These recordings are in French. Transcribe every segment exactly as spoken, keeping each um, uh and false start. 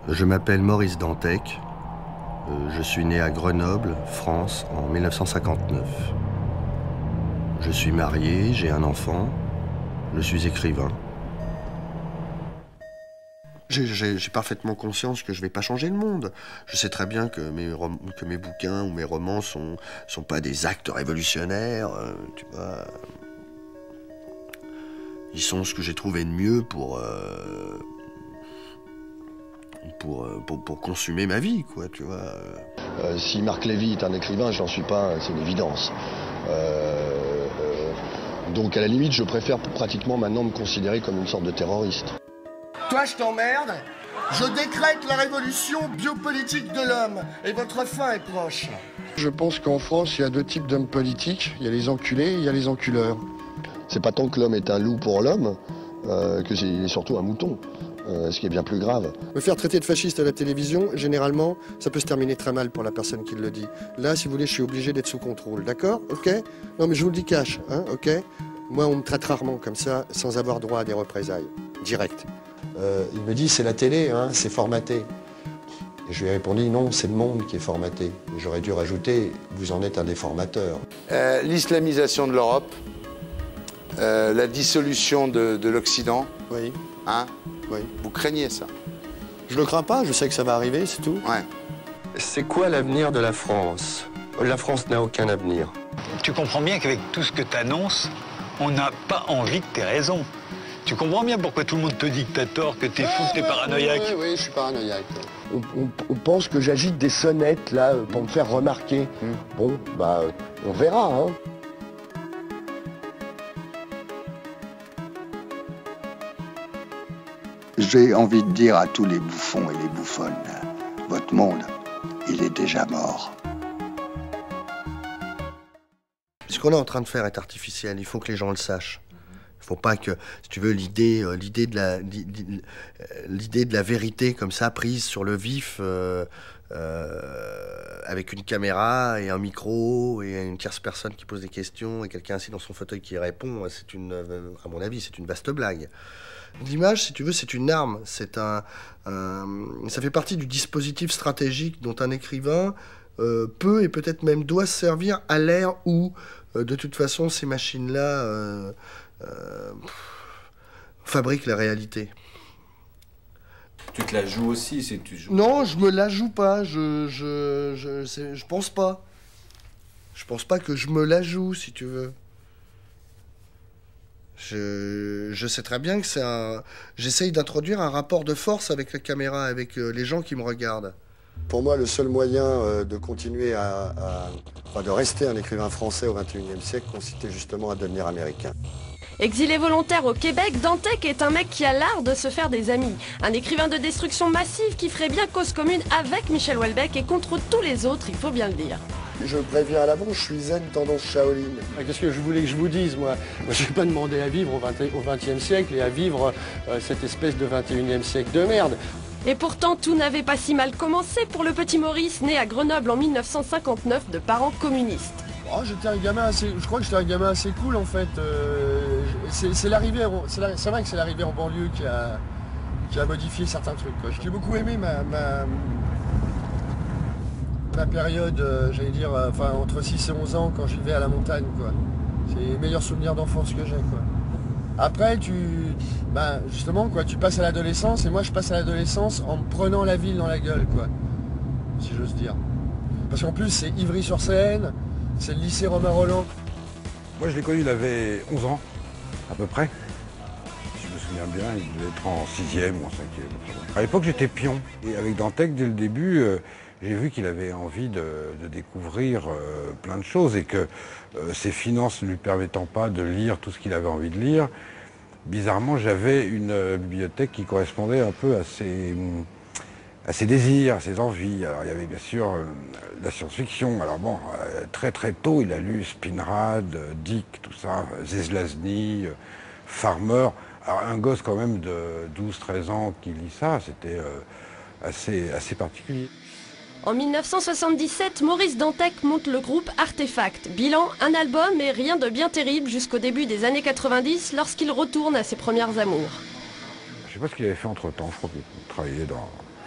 Je m'appelle Maurice Dantec. Je suis né à Grenoble, France, en mille neuf cent cinquante-neuf. Je suis marié, j'ai un enfant, je suis écrivain. J'ai parfaitement conscience que je ne vais pas changer le monde. Je sais très bien que mes, que mes bouquins ou mes romans sont, sont pas des actes révolutionnaires, euh, tu vois. Ils sont ce que j'ai trouvé de mieux pour, euh, pour, pour, pour consommer ma vie, quoi, tu vois. Euh, si Marc Lévy est un écrivain, j'en suis pas, c'est une évidence. Euh, euh, donc à la limite, je préfère pratiquement maintenant me considérer comme une sorte de terroriste. Toi, je t'emmerde. Je décrète la révolution biopolitique de l'homme et votre fin est proche. Je pense qu'en France, il y a deux types d'hommes politiques. Il y a les enculés et il y a les enculeurs. C'est pas tant que l'homme est un loup pour l'homme, euh, que c'est surtout un mouton, euh, ce qui est bien plus grave. Me faire traiter de fasciste à la télévision, généralement, ça peut se terminer très mal pour la personne qui le dit. Là, si vous voulez, je suis obligé d'être sous contrôle, d'accord? Ok? Non, mais je vous le dis cash, hein, ok? Moi, on me traite rarement comme ça, sans avoir droit à des représailles, direct. Euh, il me dit, c'est la télé, hein, c'est formaté. Et je lui ai répondu, non, c'est le monde qui est formaté. J'aurais dû rajouter, vous en êtes un des formateurs. Euh, L'islamisation de l'Europe, euh, la dissolution de, de l'Occident, oui. Hein, oui. Vous craignez ça? Je le crains pas, je sais que ça va arriver, c'est tout. Ouais. C'est quoi l'avenir de la France? La France n'a aucun avenir. Tu comprends bien qu'avec tout ce que tu annonces, on n'a pas envie que tu aies raison. Tu comprends bien pourquoi tout le monde te dit que t'as tort, que t'es fou, que t'es paranoïaque. Oui, oui, je suis paranoïaque. On, on, on pense que j'agite des sonnettes, là, pour me faire remarquer. Mmh. Bon, bah, on verra, hein. J'ai envie de dire à tous les bouffons et les bouffonnes, votre monde, il est déjà mort. Ce qu'on est en train de faire est artificiel, il faut que les gens le sachent. Il ne faut pas que, si tu veux, l'idée euh, l'idée de, la, l'idée de la vérité comme ça, prise sur le vif, euh, euh, avec une caméra et un micro et une tierce personne qui pose des questions et quelqu'un assis dans son fauteuil qui répond, c'est une, à mon avis, c'est une vaste blague. L'image, si tu veux, c'est une arme. C'est un, un, ça fait partie du dispositif stratégique dont un écrivain euh, peut et peut-être même doit se servir à l'ère où, euh, de toute façon, ces machines-là... Euh, Euh, fabrique la réalité. Tu te la joues aussi, c'est tu joues. Non, je me la joue pas. Je, je, je, je pense pas. Je pense pas que je me la joue, si tu veux. Je, je sais très bien que c'est un. J'essaye d'introduire un rapport de force avec la caméra, avec euh, les gens qui me regardent. Pour moi, le seul moyen euh, de continuer à, à, enfin, de rester un écrivain français au vingt et unième siècle consistait justement à devenir américain. Exilé volontaire au Québec, Dantec est un mec qui a l'art de se faire des amis. Un écrivain de destruction massive qui ferait bien cause commune avec Michel Houellebecq et contre tous les autres, il faut bien le dire. Je préviens à l'avance, je suis zen tendance Shaolin. Qu'est-ce que je voulais que je vous dise, moi? Moi, je n'ai pas demandé à vivre au vingtième siècle et à vivre euh, cette espèce de vingt et unième siècle de merde. Et pourtant, tout n'avait pas si mal commencé pour le petit Maurice, né à Grenoble en mille neuf cent cinquante-neuf de parents communistes. Oh, j'étais un gamin assez, je crois que j'étais un gamin assez cool en fait. Euh, c'est l'arrivée, c'est vrai que c'est l'arrivée en banlieue qui a, qui a modifié certains trucs. J'ai beaucoup aimé ma, ma, ma période, euh, j'allais dire, euh, enfin entre six et onze ans quand j'y vais à la montagne, quoi. C'est les meilleurs souvenirs d'enfance que j'ai, quoi. Après, tu, ben, justement, quoi, tu passes à l'adolescence et moi je passe à l'adolescence en me prenant la ville dans la gueule, quoi, si j'ose dire. Parce qu'en plus c'est Ivry-sur-Seine. C'est le lycée Romain Rolland. Moi, je l'ai connu, il avait onze ans, à peu près. Si je me souviens bien, il devait être en sixième ou en cinquième. À l'époque, j'étais pion. Et avec Dantec, dès le début, euh, j'ai vu qu'il avait envie de, de découvrir euh, plein de choses et que euh, ses finances ne lui permettant pas de lire tout ce qu'il avait envie de lire, bizarrement, j'avais une euh, bibliothèque qui correspondait un peu à ses... à ses désirs, à ses envies. Alors il y avait bien sûr euh, la science-fiction. Alors bon, euh, très très tôt, il a lu Spinrad, euh, Dick, tout ça, Zelazny, euh, Farmer. Alors un gosse quand même de douze treize ans qui lit ça, c'était euh, assez, assez particulier. En mille neuf cent soixante-dix-sept, Maurice Dantec monte le groupe Artefact. Bilan, un album et rien de bien terrible jusqu'au début des années quatre-vingt-dix lorsqu'il retourne à ses premières amours. Je sais pas ce qu'il avait fait entre-temps, je crois qu'il travaillait dans...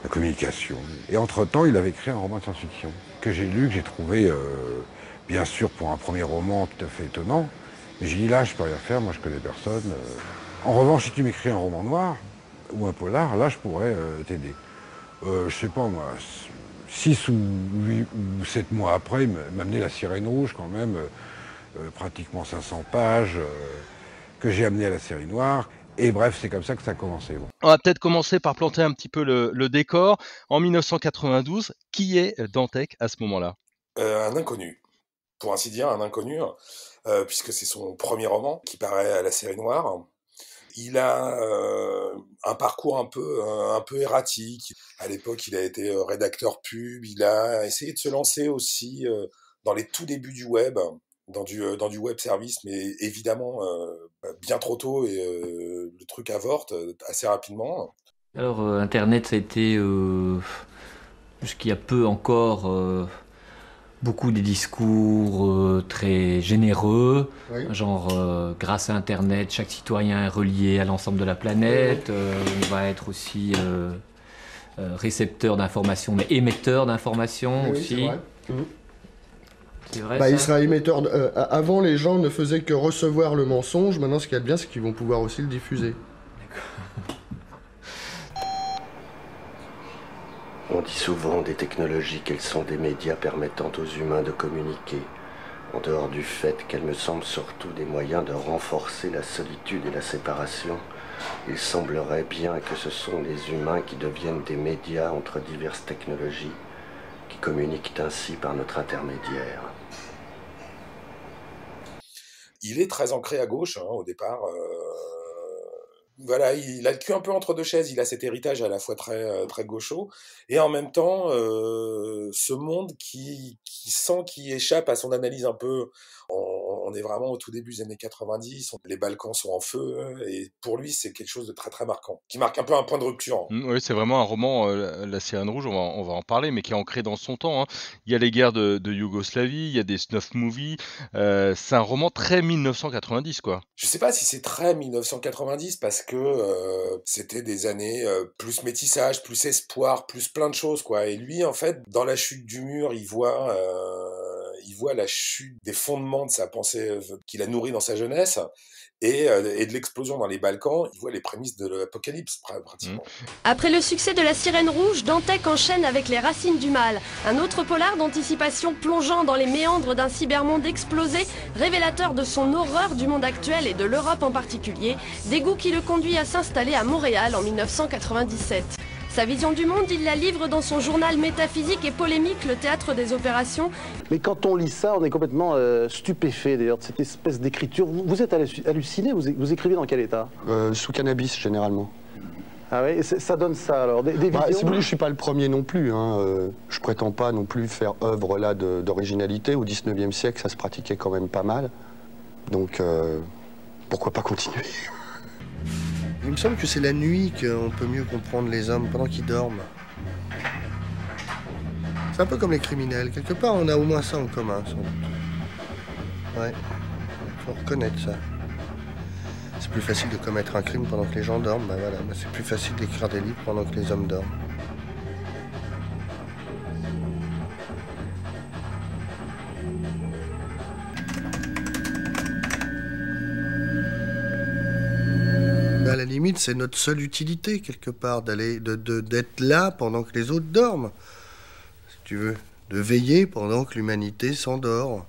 la communication. Et entre-temps, il avait écrit un roman de science-fiction que j'ai lu, que j'ai trouvé, euh, bien sûr, pour un premier roman tout à fait étonnant. Mais j'ai dit, là, je peux rien faire, moi je connais personne. Euh. En revanche, si tu m'écris un roman noir ou un polar, là, je pourrais euh, t'aider. Euh, je sais pas, moi, six ou huit ou sept mois après, il m'a amené La Sirène Rouge, quand même, euh, pratiquement cinq cents pages, euh, que j'ai amené à La Série Noire. Et bref, c'est comme ça que ça a commencé. Bon. On va peut-être commencer par planter un petit peu le, le décor. En mille neuf cent quatre-vingt-douze, qui est Dantec à ce moment-là? euh, Un inconnu, pour ainsi dire, un inconnu, euh, puisque c'est son premier roman qui paraît à La Série Noire. Il a euh, un parcours un peu, un, un peu erratique. À l'époque, il a été euh, rédacteur pub. Il a essayé de se lancer aussi euh, dans les tout débuts du web, dans du, euh, dans du web service, mais évidemment euh, bien trop tôt et euh, le truc avorte assez rapidement. Alors, euh, Internet, ça a été, euh, jusqu'il y a peu encore, euh, beaucoup des discours euh, très généreux, oui. genre euh, grâce à Internet, chaque citoyen est relié à l'ensemble de la planète, oui. euh, on va être aussi euh, euh, récepteur d'informations, mais émetteur d'informations oui, aussi. C'est vrai. Mmh. C'est vrai bah, ça il sera émetteur. De, euh, avant, les gens ne faisaient que recevoir le mensonge. Maintenant, ce qu'il y a de bien, c'est qu'ils vont pouvoir aussi le diffuser. On dit souvent des technologies qu'elles sont des médias permettant aux humains de communiquer, en dehors du fait qu'elles me semblent surtout des moyens de renforcer la solitude et la séparation. Il semblerait bien que ce sont les humains qui deviennent des médias entre diverses technologies, qui communiquent ainsi par notre intermédiaire. Il est très ancré à gauche hein, au départ. Euh... Voilà, il a le cul un peu entre deux chaises, il a cet héritage à la fois très, très gaucho, et en même temps, euh, ce monde qui, qui sent qu'il échappe à son analyse un peu. On, on est vraiment au tout début des années quatre-vingt-dix, les Balkans sont en feu, et pour lui, c'est quelque chose de très très marquant, qui marque un peu un point de rupture. Mmh, oui, c'est vraiment un roman, euh, La Sirène Rouge, on va, on va en parler, mais qui est ancré dans son temps. Hein. Il y a les guerres de, de Yougoslavie, il y a des snuff movies, euh, c'est un roman très mille neuf cent quatre-vingt-dix, quoi. Je sais pas si c'est très mille neuf cent quatre-vingt-dix, parce que euh, c'était des années euh, plus métissage, plus espoir, plus plein de choses, quoi. Et lui, en fait, dans la chute du mur, il voit, euh, il voit la chute des fondements de sa pensée euh, qu'il a nourrie dans sa jeunesse, et, euh, et de l'explosion dans les Balkans. Il voit les prémices de l'apocalypse, pratiquement. Mmh. Après le succès de La Sirène Rouge, Dantec enchaîne avec Les Racines du Mal, un autre polar d'anticipation plongeant dans les méandres d'un cybermonde explosé, révélateur de son horreur du monde actuel et de l'Europe en particulier, dégoût qui le conduit à s'installer à Montréal en mille neuf cent quatre-vingt-dix-sept. Sa vision du monde, il la livre dans son journal métaphysique et polémique, Le Théâtre des Opérations. Mais quand on lit ça, on est complètement euh, stupéfait d'ailleurs de cette espèce d'écriture. Vous, vous êtes halluciné, vous, vous écrivez dans quel état? euh, Sous cannabis, généralement. Ah oui, ça donne ça alors, des, des bah, visions... Si vous voulez, je ne suis pas le premier non plus. Hein. Euh, je prétends pas non plus faire œuvre là d'originalité. Au dix-neuvième siècle, ça se pratiquait quand même pas mal. Donc, euh, pourquoi pas continuer? Il me semble que c'est la nuit qu'on peut mieux comprendre les hommes pendant qu'ils dorment. C'est un peu comme les criminels. Quelque part, on a au moins ça en commun. Sans doute. Ouais, faut reconnaître ça. C'est plus facile de commettre un crime pendant que les gens dorment. Ben voilà, ben c'est plus facile d'écrire des livres pendant que les hommes dorment. À la limite, c'est notre seule utilité, quelque part, d'aller, de, de, d'être là pendant que les autres dorment. Si tu veux, de veiller pendant que l'humanité s'endort.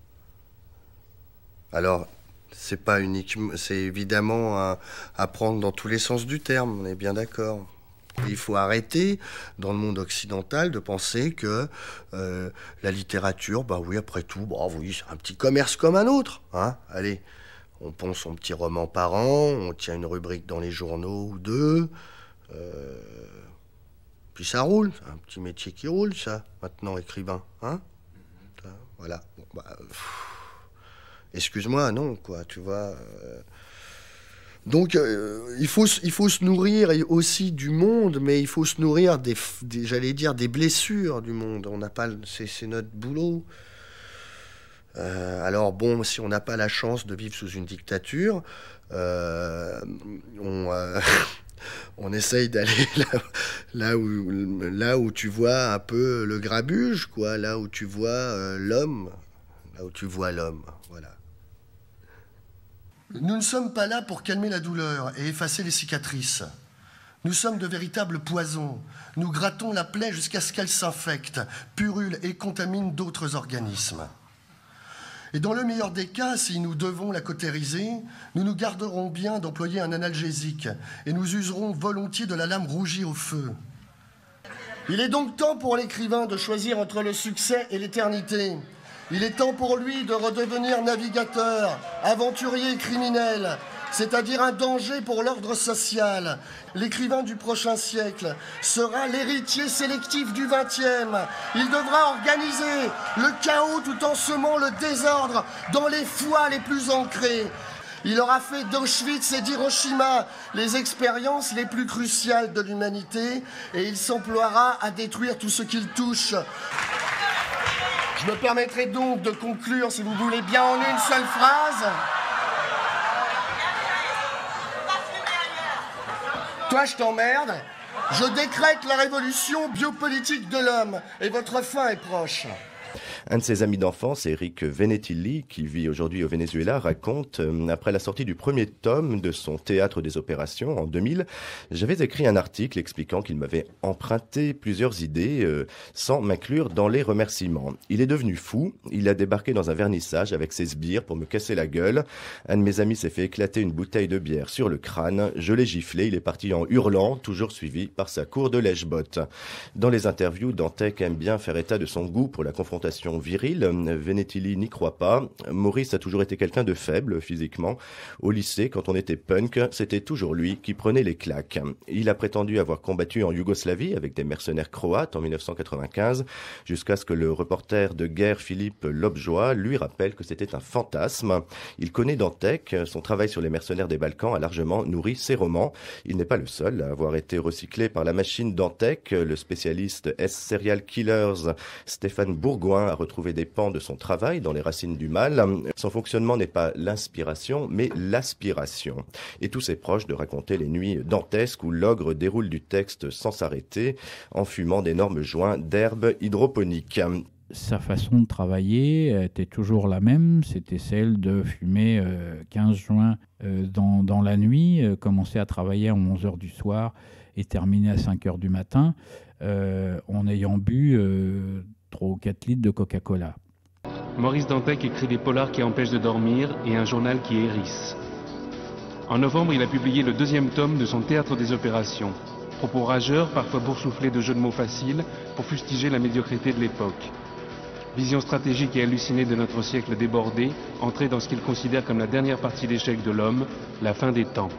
Alors, c'est pas uniquement, c'est évidemment à, à prendre dans tous les sens du terme, on est bien d'accord. Il faut arrêter, dans le monde occidental, de penser que euh, la littérature, bah oui, après tout, bah oui, c'est un petit commerce comme un autre, hein, allez. On pond son petit roman par an, on tient une rubrique dans les journaux ou deux. Euh, puis ça roule, c'est un petit métier qui roule, ça, maintenant, écrivain. Hein, ça, voilà. Bon, bah, excuse-moi, non, quoi, tu vois. Euh, donc, euh, il faut, il faut se nourrir aussi du monde, mais il faut se nourrir des, des j'allais dire, des blessures du monde. On n'a pas, c'est, c'est notre boulot. Euh, alors bon, si on n'a pas la chance de vivre sous une dictature, euh, on, euh, on, est, essaye d'aller là, là, où, là où tu vois un peu le grabuge, quoi, là où tu vois euh, l'homme, là où tu vois l'homme, voilà. Nous ne sommes pas là pour calmer la douleur et effacer les cicatrices. Nous sommes de véritables poisons. Nous grattons la plaie jusqu'à ce qu'elle s'infecte, purule et contamine d'autres organismes. Et dans le meilleur des cas, si nous devons la cautériser, nous nous garderons bien d'employer un analgésique et nous userons volontiers de la lame rougie au feu. Il est donc temps pour l'écrivain de choisir entre le succès et l'éternité. Il est temps pour lui de redevenir navigateur, aventurier criminel, c'est-à-dire un danger pour l'ordre social. L'écrivain du prochain siècle sera l'héritier sélectif du vingtième. Il devra organiser le chaos tout en semant le désordre dans les foi les plus ancrées. Il aura fait d'Auschwitz et d'Hiroshima les expériences les plus cruciales de l'humanité et il s'emploiera à détruire tout ce qu'il touche. Je me permettrai donc de conclure, si vous voulez bien, en une seule phrase. Toi, je t'emmerde. Je décrète la révolution biopolitique de l'homme et votre fin est proche. Un de ses amis d'enfance, Eric Venetilli, qui vit aujourd'hui au Venezuela, raconte euh, après la sortie du premier tome de son Théâtre des Opérations en deux mille, j'avais écrit un article expliquant qu'il m'avait emprunté plusieurs idées euh, sans m'inclure dans les remerciements. Il est devenu fou, il a débarqué dans un vernissage avec ses sbires pour me casser la gueule. Un de mes amis s'est fait éclater une bouteille de bière sur le crâne, je l'ai giflé, il est parti en hurlant, toujours suivi par sa cour de lèche-botte. Dans les interviews, Dantec aime bien faire état de son goût pour la confrontation viril, Venetilli n'y croit pas. Maurice a toujours été quelqu'un de faible physiquement. Au lycée, quand on était punk, c'était toujours lui qui prenait les claques. Il a prétendu avoir combattu en Yougoslavie avec des mercenaires croates en mille neuf cent quatre-vingt-quinze, jusqu'à ce que le reporter de guerre Philippe Lobjoie lui rappelle que c'était un fantasme. Il connaît Dantec, son travail sur les mercenaires des Balkans a largement nourri ses romans. Il n'est pas le seul à avoir été recyclé par la machine Dantec. Le spécialiste S-Serial Killers Stéphane Bourgoin a retrouver des pans de son travail dans Les Racines du Mal. Son fonctionnement n'est pas l'inspiration, mais l'aspiration. Et tous ses proches de raconter les nuits dantesques où l'ogre déroule du texte sans s'arrêter, en fumant d'énormes joints d'herbes hydroponiques. Sa façon de travailler était toujours la même, c'était celle de fumer euh, quinze joints euh, dans, dans la nuit, euh, commencer à travailler à onze heures du soir et terminer à cinq heures du matin, euh, en ayant bu euh, trois ou quatre litres de Coca-Cola. Maurice Dantec écrit des polars qui empêchent de dormir et un journal qui hérisse. En novembre, il a publié le deuxième tome de son Théâtre des Opérations. Propos rageurs, parfois boursouflés de jeux de mots faciles, pour fustiger la médiocrité de l'époque. Vision stratégique et hallucinée de notre siècle débordé, entrée dans ce qu'il considère comme la dernière partie d'échec de l'homme, la fin des temps.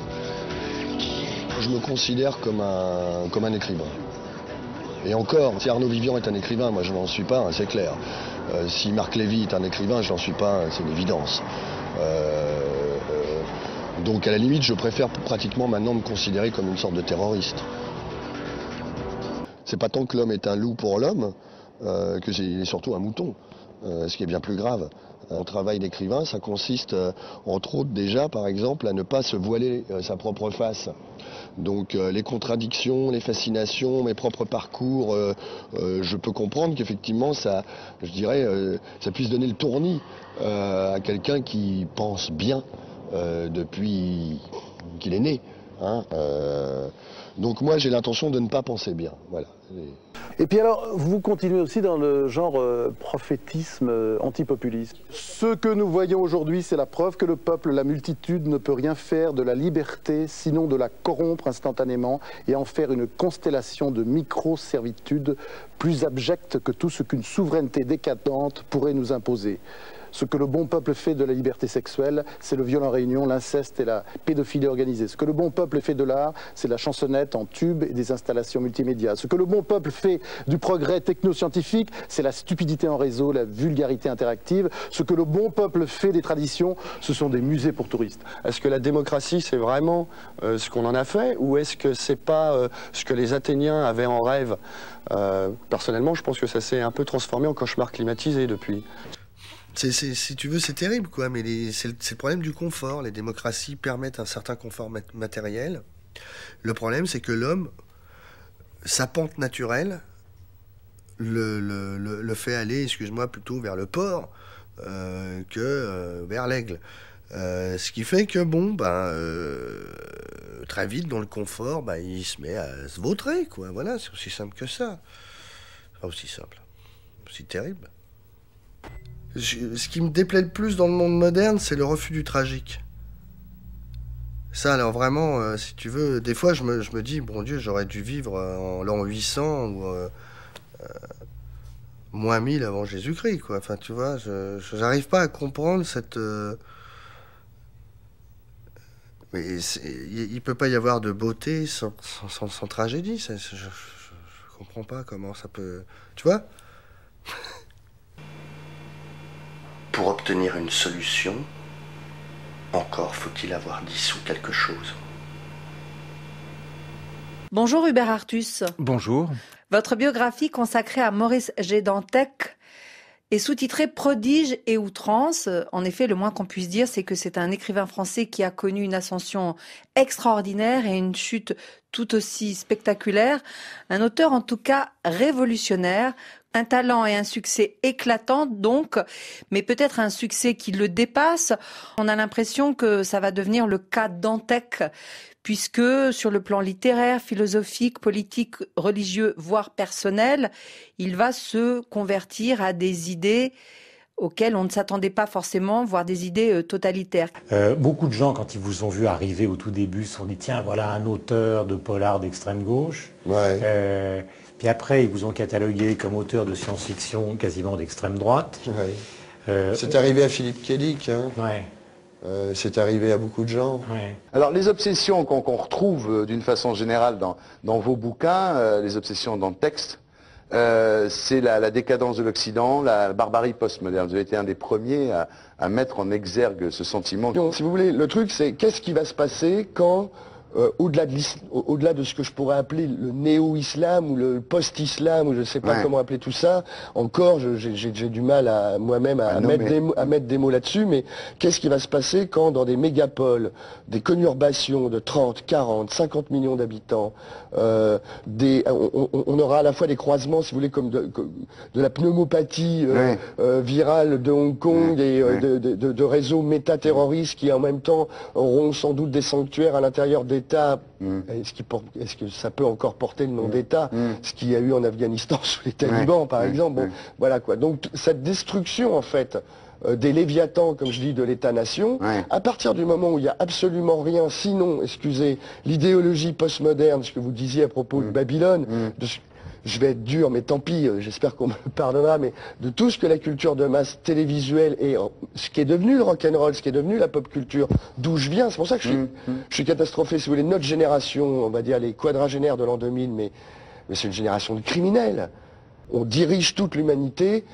Je me considère comme un, comme un écrivain. Et encore, si Arnaud Vivian est un écrivain, moi je n'en suis pas, hein, c'est clair. Euh, si Marc Lévy est un écrivain, je n'en suis pas, c'est une évidence. Euh, euh, donc à la limite, je préfère pratiquement maintenant me considérer comme une sorte de terroriste. C'est pas tant que l'homme est un loup pour l'homme, euh, que c'est, il est surtout un mouton, euh, ce qui est bien plus grave. Un travail d'écrivain, ça consiste, euh, entre autres déjà, par exemple, à ne pas se voiler euh, sa propre face. Donc euh, les contradictions, les fascinations, mes propres parcours, euh, euh, je peux comprendre qu'effectivement ça, je dirais, euh, ça puisse donner le tournis euh, à quelqu'un qui pense bien euh, depuis qu'il est né. Hein, euh, donc moi j'ai l'intention de ne pas penser bien. Voilà. Et puis alors, vous continuez aussi dans le genre euh, prophétisme euh, antipopuliste. Ce que nous voyons aujourd'hui, c'est la preuve que le peuple, la multitude, ne peut rien faire de la liberté, sinon de la corrompre instantanément et en faire une constellation de micro-servitudes plus abjecte que tout ce qu'une souveraineté décadente pourrait nous imposer. Ce que le bon peuple fait de la liberté sexuelle, c'est le viol en réunion, l'inceste et la pédophilie organisée. Ce que le bon peuple fait de l'art, c'est la chansonnette en tube et des installations multimédia. Ce que le bon peuple fait du progrès technoscientifique, c'est la stupidité en réseau, la vulgarité interactive. Ce que le bon peuple fait des traditions, ce sont des musées pour touristes. Est-ce que la démocratie, c'est vraiment euh, ce qu'on en a fait, ou est-ce que c'est pas euh, ce que les Athéniens avaient en rêve? euh, Personnellement, je pense que ça s'est un peu transformé en cauchemar climatisé depuis. C'est, c'est, si tu veux, c'est terrible, quoi, mais les, c'est, le, c'est le problème du confort. Les démocraties permettent un certain confort mat- matériel, Le problème, c'est que l'homme, sa pente naturelle, le, le, le, le fait aller, excuse-moi, plutôt vers le porc euh, que euh, vers l'aigle. Euh, ce qui fait que, bon, ben, euh, très vite, dans le confort, ben, il se met à se vautrer, quoi. Voilà, c'est aussi simple que ça. Pas aussi simple, aussi terrible. Je, ce qui me déplaît le plus dans le monde moderne, c'est le refus du tragique. Ça, alors vraiment, euh, si tu veux, des fois, je me, je me dis, bon Dieu, j'aurais dû vivre en l'an huit cents ou euh, euh, moins mille avant Jésus-Christ, quoi. Enfin, tu vois, je n'arrive pas à comprendre cette... Euh, mais il ne peut pas y avoir de beauté sans, sans, sans, sans tragédie. Ça, je ne comprends pas comment ça peut... Tu vois? Pour obtenir une solution, encore faut-il avoir dissous quelque chose. Bonjour Hubert Artus. Bonjour. Votre biographie consacrée à Maurice G. Dantec est sous-titrée Prodige et outrance. En effet, le moins qu'on puisse dire, c'est que c'est un écrivain français qui a connu une ascension extraordinaire et une chute tout aussi spectaculaire. Un auteur en tout cas révolutionnaire, un talent et un succès éclatants donc, mais peut-être un succès qui le dépasse. On a l'impression que ça va devenir le cas Dantec, puisque sur le plan littéraire, philosophique, politique, religieux, voire personnel, il va se convertir à des idées auxquelles on ne s'attendait pas forcément, voire des idées euh, totalitaires. Euh, beaucoup de gens, quand ils vous ont vu arriver au tout début, se sont dit « Tiens, voilà un auteur de polar d'extrême gauche ouais. ». Euh, puis après, ils vous ont catalogué comme auteur de science-fiction quasiment d'extrême droite. Ouais. Euh, C'est arrivé à Philippe Kédic. Hein. Ouais. Euh, c'est arrivé à beaucoup de gens. Ouais. Alors les obsessions qu'on qu'on retrouve euh, d'une façon générale dans, dans vos bouquins, euh, les obsessions dans le texte, euh, c'est la, la décadence de l'Occident, la barbarie postmoderne. Vous avez été un des premiers à, à mettre en exergue ce sentiment. Si vous voulez, le truc c'est qu'est-ce qui va se passer quand Euh, au-delà de, au-delà de ce que je pourrais appeler le néo-islam ou le post-islam, ou je ne sais pas ouais. comment appeler tout ça, encore j'ai du mal à moi-même à, à, mettre des, à mettre des mots là-dessus, mais qu'est-ce qui va se passer quand dans des mégapoles, des conurbations de trente, quarante, cinquante millions d'habitants, euh, des, on, on, on aura à la fois des croisements, si vous voulez, comme de, de la pneumopathie euh, ouais. euh, virale de Hong Kong ouais. et euh, ouais. de, de, de, de réseaux métaterroristes qui en même temps auront sans doute des sanctuaires à l'intérieur des État, mm. est-ce, qu'il por- est-ce que ça peut encore porter le nom mm. d'État, mm. ce qu'il y a eu en Afghanistan sous les talibans, ouais. par ouais. exemple. Bon, ouais. Voilà quoi. Donc cette destruction en fait euh, des léviathans, comme je dis, de l'État-nation, ouais. à partir du moment où il n'y a absolument rien, sinon, excusez, l'idéologie postmoderne, ce que vous disiez à propos mm. de Babylone, mm. de, je vais être dur, mais tant pis, euh, j'espère qu'on me le pardonnera, mais de tout ce que la culture de masse télévisuelle et euh, ce qui est devenu le rock'n'roll, ce qui est devenu la pop culture, d'où je viens, c'est pour ça que je suis, mmh, mmh. je suis catastrophé, si vous voulez, notre génération, on va dire les quadragénaires de l'an deux mille, mais, mais c'est une génération de criminels. On dirige toute l'humanité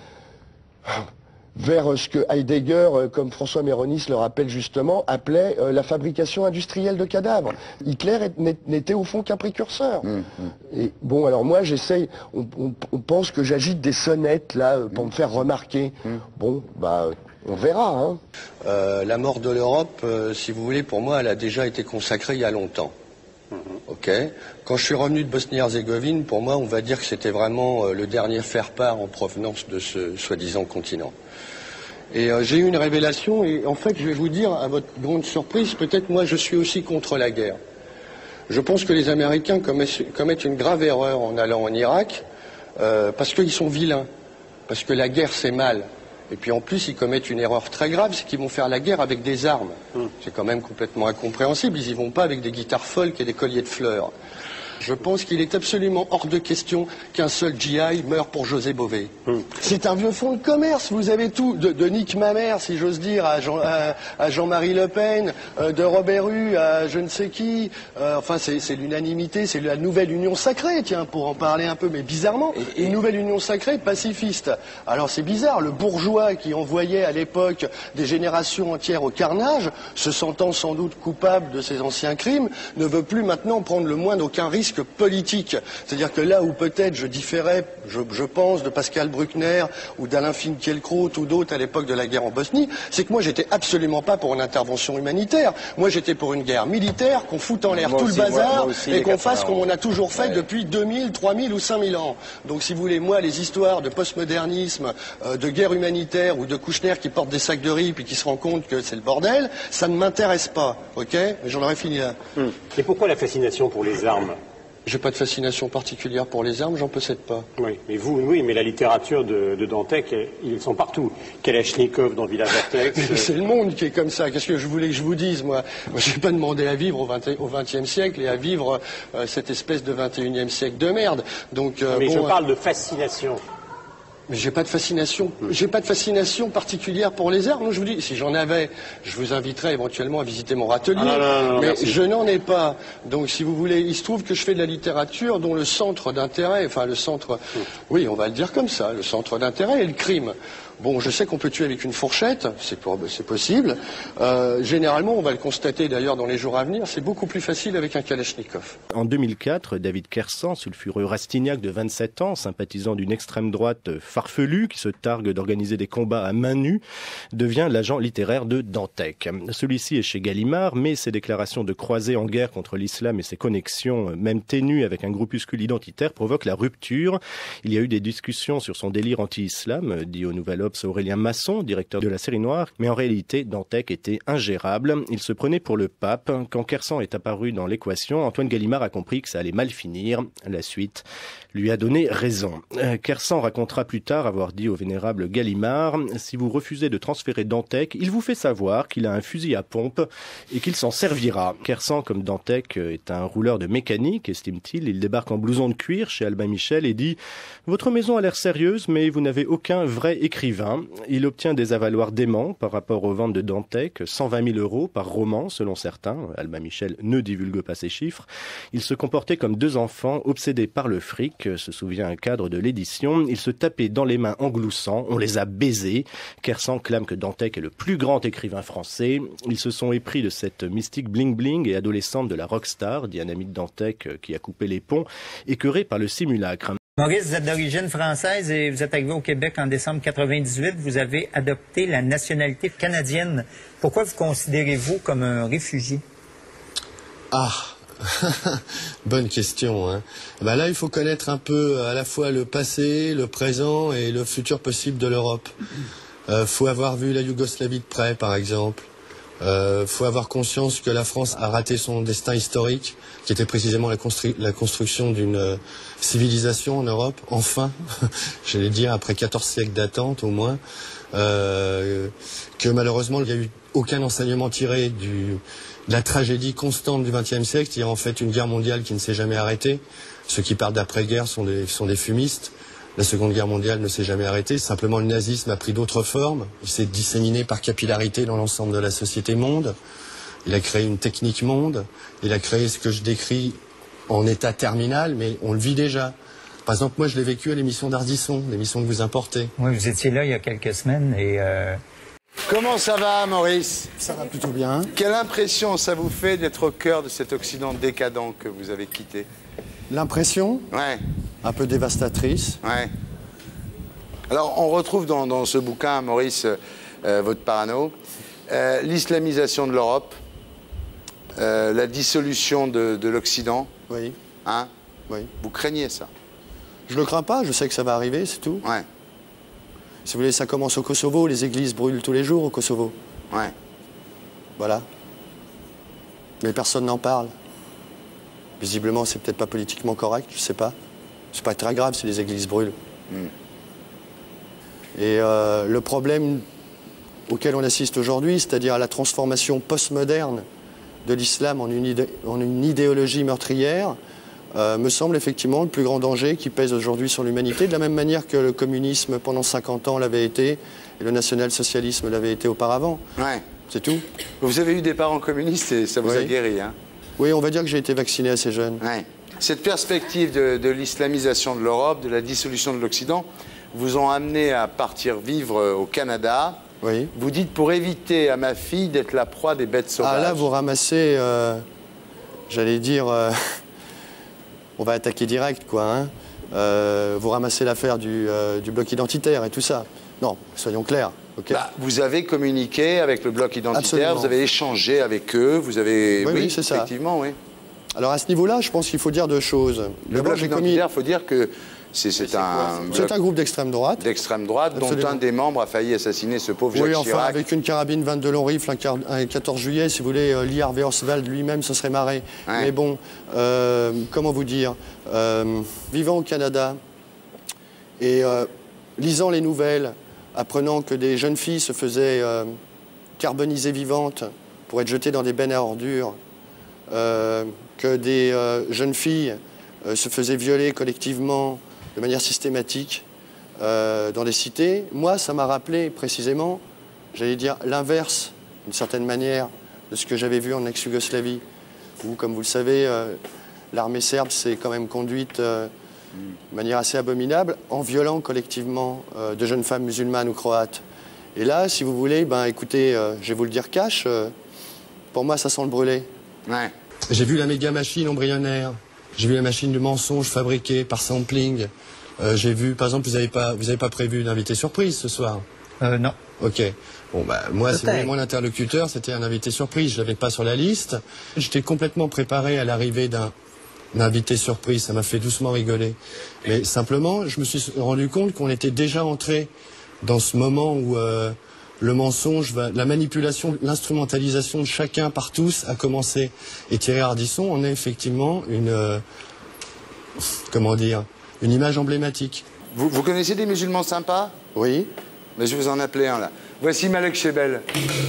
vers ce que Heidegger, comme François Méronis le rappelle justement, appelait euh, la fabrication industrielle de cadavres. Hitler n'était au fond qu'un précurseur. Mmh, mmh. Et bon, alors moi j'essaye, on, on, on pense que j'agite des sonnettes là pour mmh. me faire remarquer. Mmh. Bon, bah on verra. Hein. Euh, la mort de l'Europe, euh, si vous voulez, pour moi, elle a déjà été consacrée il y a longtemps. Mmh. Ok. Quand je suis revenu de Bosnie-Herzégovine, pour moi, on va dire que c'était vraiment euh, le dernier faire-part en provenance de ce soi-disant continent. Et euh, j'ai eu une révélation, et en fait, je vais vous dire, à votre grande surprise, peut-être moi, je suis aussi contre la guerre. Je pense que les Américains commettent, commettent une grave erreur en allant en Irak, euh, parce qu'ils sont vilains, parce que la guerre, c'est mal. Et puis en plus, ils commettent une erreur très grave, c'est qu'ils vont faire la guerre avec des armes. Mmh. C'est quand même complètement incompréhensible, ils y vont pas avec des guitares folk et des colliers de fleurs. Je pense qu'il est absolument hors de question qu'un seul G I meure pour José Bové. Mmh. C'est un vieux fonds de commerce, vous avez tout, de, de Nick Mamère, si j'ose dire, à, Jean, à, à Jean-Marie Le Pen, euh, de Robert Hue à je ne sais qui. Euh, enfin, c'est l'unanimité, c'est la nouvelle union sacrée, tiens, pour en parler un peu, mais bizarrement, et, et... une nouvelle union sacrée pacifiste. Alors c'est bizarre, le bourgeois qui envoyait à l'époque des générations entières au carnage, se sentant sans doute coupable de ses anciens crimes, ne veut plus maintenant prendre le moins d'aucun risque risque politique. C'est-à-dire que là où peut-être je différais, je, je pense, de Pascal Bruckner ou d'Alain Finkielkraut ou d'autres à l'époque de la guerre en Bosnie, c'est que moi j'étais absolument pas pour une intervention humanitaire. Moi j'étais pour une guerre militaire, qu'on foute en l'air tout le bazar moi, moi aussi, et qu'on fasse comme on a toujours fait ouais. depuis deux mille, trois mille ou cinq mille ans. Donc si vous voulez, moi les histoires de postmodernisme, euh, de guerre humanitaire ou de Kouchner qui porte des sacs de riz et qui se rend compte que c'est le bordel, ça ne m'intéresse pas, ok? J'en aurais fini là. Hum. Et pourquoi la fascination pour les armes? J'ai pas de fascination particulière pour les armes, j'en possède pas. Oui, mais vous, oui, mais la littérature de, de Dantec, ils sont partout. Kalachnikov dans Villa Vortex. C'est le monde qui est comme ça. Qu'est-ce que je voulais que je vous dise, moi? Moi, je n'ai pas demandé à vivre au vingtième siècle et à vivre euh, cette espèce de vingt et unième siècle de merde. Donc, euh, mais bon, je parle de fascination. Mais j'ai pas de fascination, j'ai pas de fascination particulière pour les armes. Je vous dis, si j'en avais, je vous inviterais éventuellement à visiter mon râtelier. Ah, non, non, non, mais merci. Je n'en ai pas. Donc, si vous voulez, il se trouve que je fais de la littérature dont le centre d'intérêt, enfin le centre, oui, on va le dire comme ça, le centre d'intérêt est le crime. Bon, je sais qu'on peut tuer avec une fourchette, c'est possible. Euh, généralement, on va le constater d'ailleurs dans les jours à venir, c'est beaucoup plus facile avec un Kalachnikov. En deux mille quatre, David Kersan, sulfureux Rastignac de vingt-sept ans, sympathisant d'une extrême droite farfelue qui se targue d'organiser des combats à main nue, devient l'agent littéraire de Dantec. Celui-ci est chez Gallimard, mais ses déclarations de croisé en guerre contre l'islam et ses connexions, même ténues avec un groupuscule identitaire, provoquent la rupture. Il y a eu des discussions sur son délire anti-islam, dit au Nouvel Obs Aurélien Masson, directeur de la série Noire, mais en réalité, Dantec était ingérable. Il se prenait pour le pape. Quand Kersan est apparu dans l'équation, Antoine Gallimard a compris que ça allait mal finir. La suite lui a donné raison. Kersan racontera plus tard avoir dit au vénérable Gallimard « Si vous refusez de transférer Dantec, il vous fait savoir qu'il a un fusil à pompe et qu'il s'en servira. » Kersan, comme Dantec, est un rouleur de mécanique, estime-t-il. Il débarque en blouson de cuir chez Albin Michel et dit « Votre maison a l'air sérieuse, mais vous n'avez aucun vrai écrivain. » Il obtient des avaloirs déments par rapport aux ventes de Dantec, cent vingt mille euros par roman, selon certains. Albin Michel ne divulgue pas ces chiffres. Il se comportait comme deux enfants obsédés par le fric, se souvient un cadre de l'édition. Il se tapait dans les mains en gloussant, on les a baisés. Kersan clame que Dantec est le plus grand écrivain français. Ils se sont épris de cette mystique bling-bling et adolescente de la rockstar, dit un ami de Dantec qui a coupé les ponts, écœuré par le simulacre. Maurice, vous êtes d'origine française et vous êtes arrivé au Québec en décembre quatre-vingt-dix-huit. Vous avez adopté la nationalité canadienne. Pourquoi vous considérez-vous comme un réfugié? Ah, bonne question. Hein. Ben là, il faut connaître un peu à la fois le passé, le présent et le futur possible de l'Europe. Il euh, faut avoir vu la Yougoslavie de près, par exemple. Il euh, faut avoir conscience que la France a raté son destin historique, qui était précisément la, constru la construction d'une euh, civilisation en Europe, enfin, j'allais dire, après quatorze siècles d'attente au moins, euh, que malheureusement, il n'y a eu aucun enseignement tiré du, de la tragédie constante du vingtième siècle, qui est en fait une guerre mondiale qui ne s'est jamais arrêtée. Ceux qui partent d'après-guerre sont des, sont des fumistes. La Seconde Guerre mondiale ne s'est jamais arrêtée. Simplement, le nazisme a pris d'autres formes. Il s'est disséminé par capillarité dans l'ensemble de la société monde. Il a créé une technique monde. Il a créé ce que je décris en état terminal, mais on le vit déjà. Par exemple, moi, je l'ai vécu à l'émission d'Ardisson, l'émission que vous importez. Oui, vous étiez là il y a quelques semaines et... Euh... Comment ça va, Maurice? Ça va plutôt bien. Quelle impression ça vous fait d'être au cœur de cet Occident décadent que vous avez quitté? L'impression? Ouais. Un peu dévastatrice. Ouais. Alors, on retrouve dans, dans ce bouquin, Maurice, euh, votre parano, euh, l'islamisation de l'Europe, euh, la dissolution de, de l'Occident. Oui. Hein? Oui. Vous craignez ça? Je le crains pas, je sais que ça va arriver, c'est tout. Ouais. Si vous voulez, ça commence au Kosovo, les églises brûlent tous les jours au Kosovo. Ouais. Voilà. Mais personne n'en parle. Visiblement, c'est peut-être pas politiquement correct, je sais pas. C'est pas très grave si les églises brûlent. Mm. Et euh, le problème auquel on assiste aujourd'hui, c'est-à-dire à la transformation postmoderne de l'islam en, en une idéologie meurtrière, euh, me semble effectivement le plus grand danger qui pèse aujourd'hui sur l'humanité, de la même manière que le communisme pendant cinquante ans l'avait été, et le national-socialisme l'avait été auparavant. Ouais. C'est tout. Vous avez eu des parents communistes et ça vous oui. a guéri, hein? Oui, on va dire que j'ai été vacciné assez jeune. Ouais. Cette perspective de, de l'islamisation de l'Europe, de la dissolution de l'Occident, vous ont amené à partir vivre au Canada. Oui. Vous dites pour éviter à ma fille d'être la proie des bêtes sauvages. Ah là, vous ramassez, euh, j'allais dire, euh, on va attaquer direct, quoi. Hein. Euh, vous ramassez l'affaire du, euh, du bloc identitaire et tout ça. Non, soyons clairs. Okay. Bah, vous avez communiqué avec le bloc identitaire, Absolument. Vous avez échangé avec eux, vous avez... Oui, oui, oui c'est ça. Effectivement, oui. Alors à ce niveau-là, je pense qu'il faut dire deux choses. Le bloc identitaire, il faut dire que c'est un... C'est un groupe d'extrême droite. D'extrême droite, Absolument. dont un des membres a failli assassiner ce pauvre oui, Jacques enfin, Chirac. avec une carabine vingt-deux long rifle, un quatorze juillet, si vous voulez, euh, Lee Harvey Oswald lui-même se serait marré. Ouais. Mais bon, euh, comment vous dire, euh, vivant au Canada et euh, lisant les nouvelles, apprenant que des jeunes filles se faisaient euh, carboniser vivantes pour être jetées dans des bennes à ordures, euh, que des euh, jeunes filles euh, se faisaient violer collectivement de manière systématique euh, dans les cités, moi, ça m'a rappelé précisément, j'allais dire, l'inverse, d'une certaine manière, de ce que j'avais vu en ex-Yougoslavie, où, comme vous le savez, euh, l'armée serbe s'est quand même conduite euh, de manière assez abominable, en violant collectivement euh, de jeunes femmes musulmanes ou croates. Et là, si vous voulez, ben, écoutez, euh, je vais vous le dire cash, euh, pour moi, ça sent le brûlé. Ouais. J'ai vu la méga machine embryonnaire. J'ai vu la machine du mensonge fabriquée par sampling. Euh, J'ai vu, par exemple, vous n'avez pas, vous avez pas prévu d'invité surprise ce soir? Euh, non. Ok. Bon, bah, moi, c'est mon interlocuteur, c'était un invité surprise. Je l'avais pas sur la liste. J'étais complètement préparé à l'arrivée d'un invité surprise. Ça m'a fait doucement rigoler. Mais simplement, je me suis rendu compte qu'on était déjà entré dans ce moment où euh, le mensonge, va, la manipulation, l'instrumentalisation de chacun par tous a commencé. Et Thierry Ardisson en est effectivement une, euh, comment dire, une image emblématique. Vous, vous connaissez des musulmans sympas? Oui. Mais je vous en appelais un là. Voici Malek Chebel.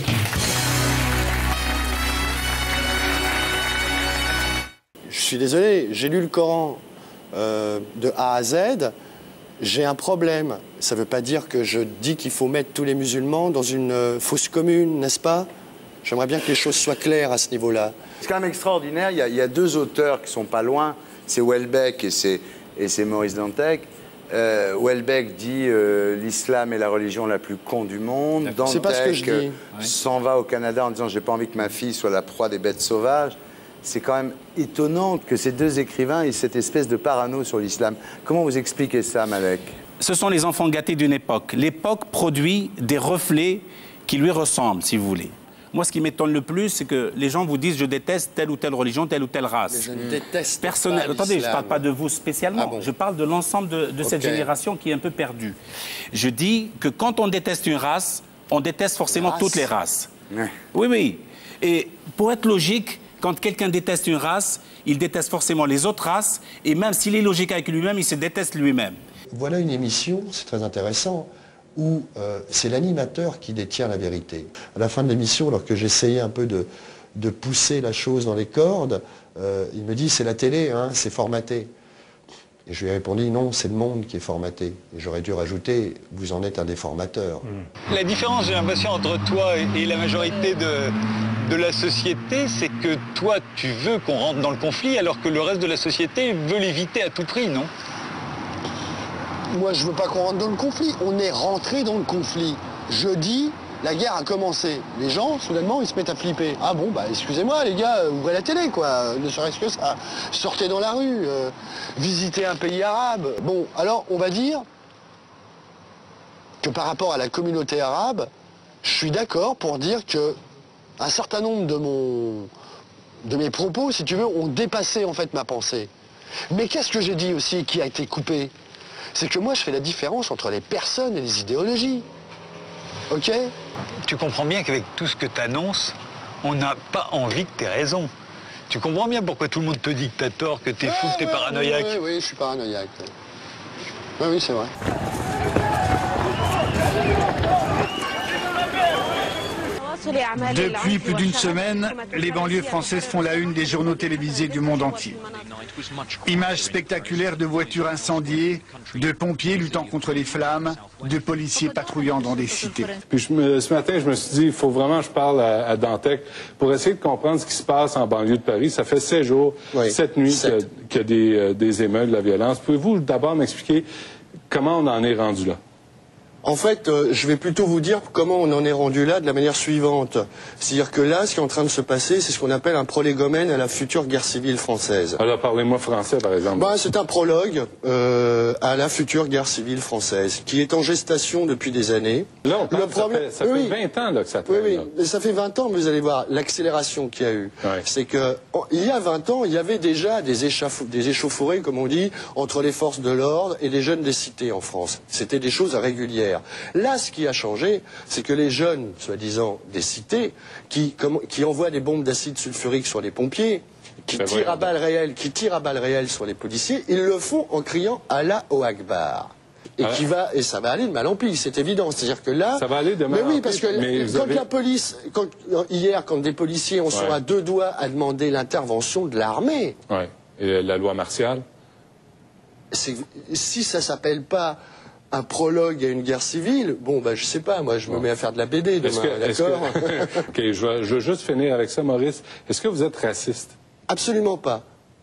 Je suis désolé, j'ai lu le Coran euh, de A à Z. J'ai un problème. Ça ne veut pas dire que je dis qu'il faut mettre tous les musulmans dans une euh, fosse commune, n'est-ce pas? J'aimerais bien que les choses soient claires à ce niveau-là. C'est quand même extraordinaire. Il y a, il y a deux auteurs qui sont pas loin. C'est Houellebecq et c'est et c'est Maurice Dantec. Euh, Houellebecq dit euh, l'islam est la religion la plus con du monde. Dantec euh, s'en va au Canada en disant j'ai pas envie que ma fille soit la proie des bêtes sauvages. C'est quand même étonnant que ces deux écrivains aient cette espèce de parano sur l'islam. Comment vous expliquez ça, Malek? Ce sont les enfants gâtés d'une époque. L'époque produit des reflets qui lui ressemblent, si vous voulez. Moi, ce qui m'étonne le plus, c'est que les gens vous disent « je déteste telle ou telle religion, telle ou telle race ». Mais je ne déteste Personnel... pas Attendez, je ne parle pas de vous spécialement. Ah bon. Je parle de l'ensemble de, de cette Okay. génération qui est un peu perdue. Je dis que quand on déteste une race, on déteste forcément Race. toutes les races. Ouais. Oui, oui. Et pour être logique, quand quelqu'un déteste une race, il déteste forcément les autres races. Et même s'il est logique avec lui-même, il se déteste lui-même. Voilà une émission, c'est très intéressant, où euh, c'est l'animateur qui détient la vérité. À la fin de l'émission, alors que j'essayais un peu de, de pousser la chose dans les cordes, euh, il me dit c'est la télé, hein, c'est formaté. Et je lui ai répondu non, c'est le monde qui est formaté. Et j'aurais dû rajouter, vous en êtes un des formateurs. La différence, j'ai l'impression, entre toi et la majorité de, de la société, c'est que toi, tu veux qu'on rentre dans le conflit, alors que le reste de la société veut l'éviter à tout prix, non? Moi, je veux pas qu'on rentre dans le conflit. On est rentré dans le conflit. Jeudi, la guerre a commencé. Les gens, soudainement, ils se mettent à flipper. Ah bon, bah excusez-moi, les gars, euh, ouvrez la télé, quoi. Ne serait-ce que ça. Sortez dans la rue, euh, visitez un pays arabe. Bon, alors, on va dire que par rapport à la communauté arabe, je suis d'accord pour dire que un certain nombre de, mon, de mes propos, si tu veux, ont dépassé, en fait, ma pensée. Mais qu'est-ce que j'ai dit aussi qui a été coupé? C'est que moi, je fais la différence entre les personnes et les idéologies. Ok? Tu comprends bien qu'avec tout ce que tu annonces, on n'a pas envie que tu aies raison. Tu comprends bien pourquoi tout le monde te dit que tu as tort, que tu es fou, que tu es ouais, paranoïaque. Oui, oui, oui, je suis paranoïaque. Oui, oui, c'est vrai. Depuis plus d'une semaine, les banlieues françaises font la une des journaux télévisés du monde entier. Images spectaculaires de voitures incendiées, de pompiers luttant contre les flammes, de policiers patrouillant dans des cités. Puis je me, ce matin, je me suis dit, il faut vraiment que je parle à, à Dantec pour essayer de comprendre ce qui se passe en banlieue de Paris. Ça fait sept jours, Oui, sept nuits qu'il y a, sept. qu'il y a des, euh, des émeutes, de la violence. Pouvez-vous d'abord m'expliquer comment on en est rendu là? En fait, euh, je vais plutôt vous dire comment on en est rendu là de la manière suivante. C'est-à-dire que là, ce qui est en train de se passer, c'est ce qu'on appelle un prolégomène à la future guerre civile française. Alors, parlez-moi français, par exemple. Bah, c'est un prologue euh, à la future guerre civile française, qui est en gestation depuis des années. Là, on parle, Le premier... ça fait, ça oui, fait vingt ans là, que ça Oui, traîne. oui, là. mais ça fait vingt ans, mais vous allez voir l'accélération qu'il y a eu. Ouais. C'est que oh, il y a vingt ans, il y avait déjà des, échauffourées, des échauffourées, comme on dit, entre les forces de l'ordre et les jeunes des cités en France. C'était des choses régulières. Là, ce qui a changé, c'est que les jeunes, soi-disant des cités, qui, comme, qui envoient des bombes d'acide sulfurique sur les pompiers, qui ben tirent ouais. à balles réelles, qui tirent à balles réelles sur les policiers, ils le font en criant Allah au Akbar. Et, ah, qui va, et ça va aller de mal en pis, c'est évident. C'est-à-dire que là... Ça va aller de mal mais oui, en parce pis, que mais quand avez... la police... Quand, hier, quand des policiers, on ouais. sont à deux doigts à demander l'intervention de l'armée... Oui, et la loi martiale? Si ça s'appelle pas un prologue à une guerre civile, bon, ben, je sais pas, moi, je me mets à faire de la B D demain, d'accord? Que... OK, je veux, je veux juste finir avec ça, Maurice. Est-ce que vous êtes raciste? Absolument pas.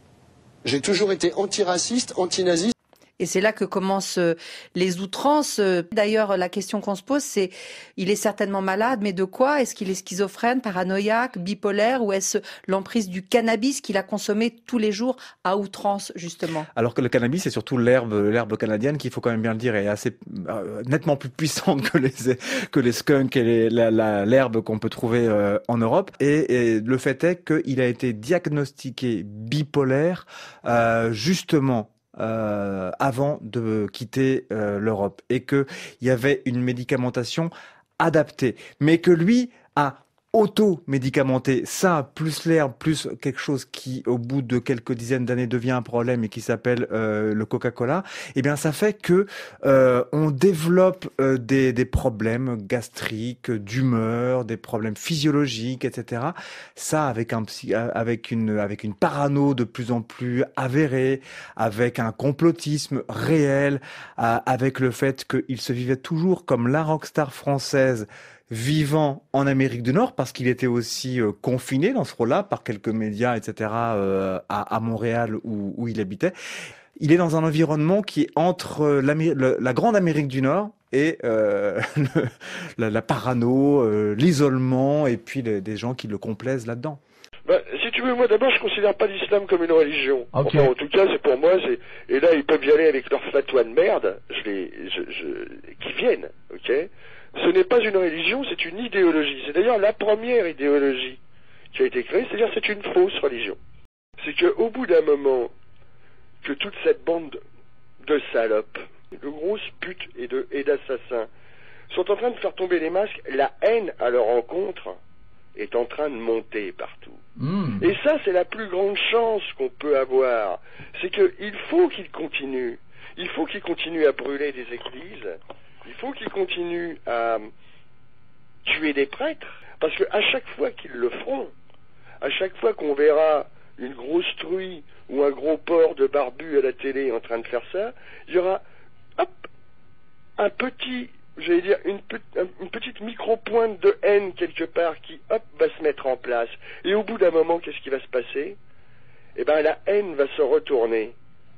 J'ai toujours été antiraciste, antinaziste. Et c'est là que commencent les outrances. D'ailleurs, la question qu'on se pose, c'est, il est certainement malade, mais de quoi? Est-ce qu'il est schizophrène, paranoïaque, bipolaire, ou est-ce l'emprise du cannabis qu'il a consommé tous les jours à outrance, justement? Alors que le cannabis, c'est surtout l'herbe, l'herbe canadienne, qui, il faut quand même bien le dire, est assez euh, nettement plus puissante que les que les skunks et les, la, la, l'herbe qu'on peut trouver euh, en Europe. Et, et le fait est qu'il a été diagnostiqué bipolaire, euh, justement. Euh, avant de quitter euh, l'Europe, et qu'il y avait une médicamentation adaptée, mais que lui a auto-médicamenté, ça, plus l'herbe, plus quelque chose qui, au bout de quelques dizaines d'années, devient un problème et qui s'appelle euh, le Coca-Cola, eh bien, ça fait que euh, on développe euh, des, des problèmes gastriques, d'humeur, des problèmes physiologiques, et cetera. Ça, avec un psy, avec une, avec une parano de plus en plus avérée, avec un complotisme réel, euh, avec le fait qu'il se vivait toujours comme la rockstar française, vivant en Amérique du Nord, parce qu'il était aussi euh, confiné dans ce rôle-là par quelques médias, et cetera, euh, à, à Montréal où, où il habitait. Il est dans un environnement qui est entre le, la grande Amérique du Nord et euh, le, la, la parano, euh, l'isolement, et puis les, des gens qui le complaisent là-dedans. Ben, si tu veux, moi d'abord, je considère pas l'islam comme une religion. Okay. Enfin, en tout cas, c'est pour moi, c'est... et là, ils peuvent y aller avec leurs fatwas de merde, je les, je, je... qui viennent, ok. Ce n'est pas une religion, c'est une idéologie. C'est d'ailleurs la première idéologie qui a été créée, c'est-à-dire c'est une fausse religion. C'est qu'au bout d'un moment, que toute cette bande de salopes, de grosses putes et, de, et d'assassins, sont en train de faire tomber les masques, la haine à leur encontre est en train de monter partout. Mmh. Et ça, c'est la plus grande chance qu'on peut avoir. C'est qu'il faut qu'ils continuent. Il faut qu'ils continuent à brûler des églises. Il faut qu'ils continuent à tuer des prêtres, parce qu'à chaque fois qu'ils le feront, à chaque fois qu'on verra une grosse truie ou un gros porc de barbu à la télé en train de faire ça, il y aura, hop, un petit, j'allais dire, une, pe une petite micro-pointe de haine quelque part qui, hop, va se mettre en place. Et au bout d'un moment, qu'est-ce qui va se passer? Eh ben, la haine va se retourner.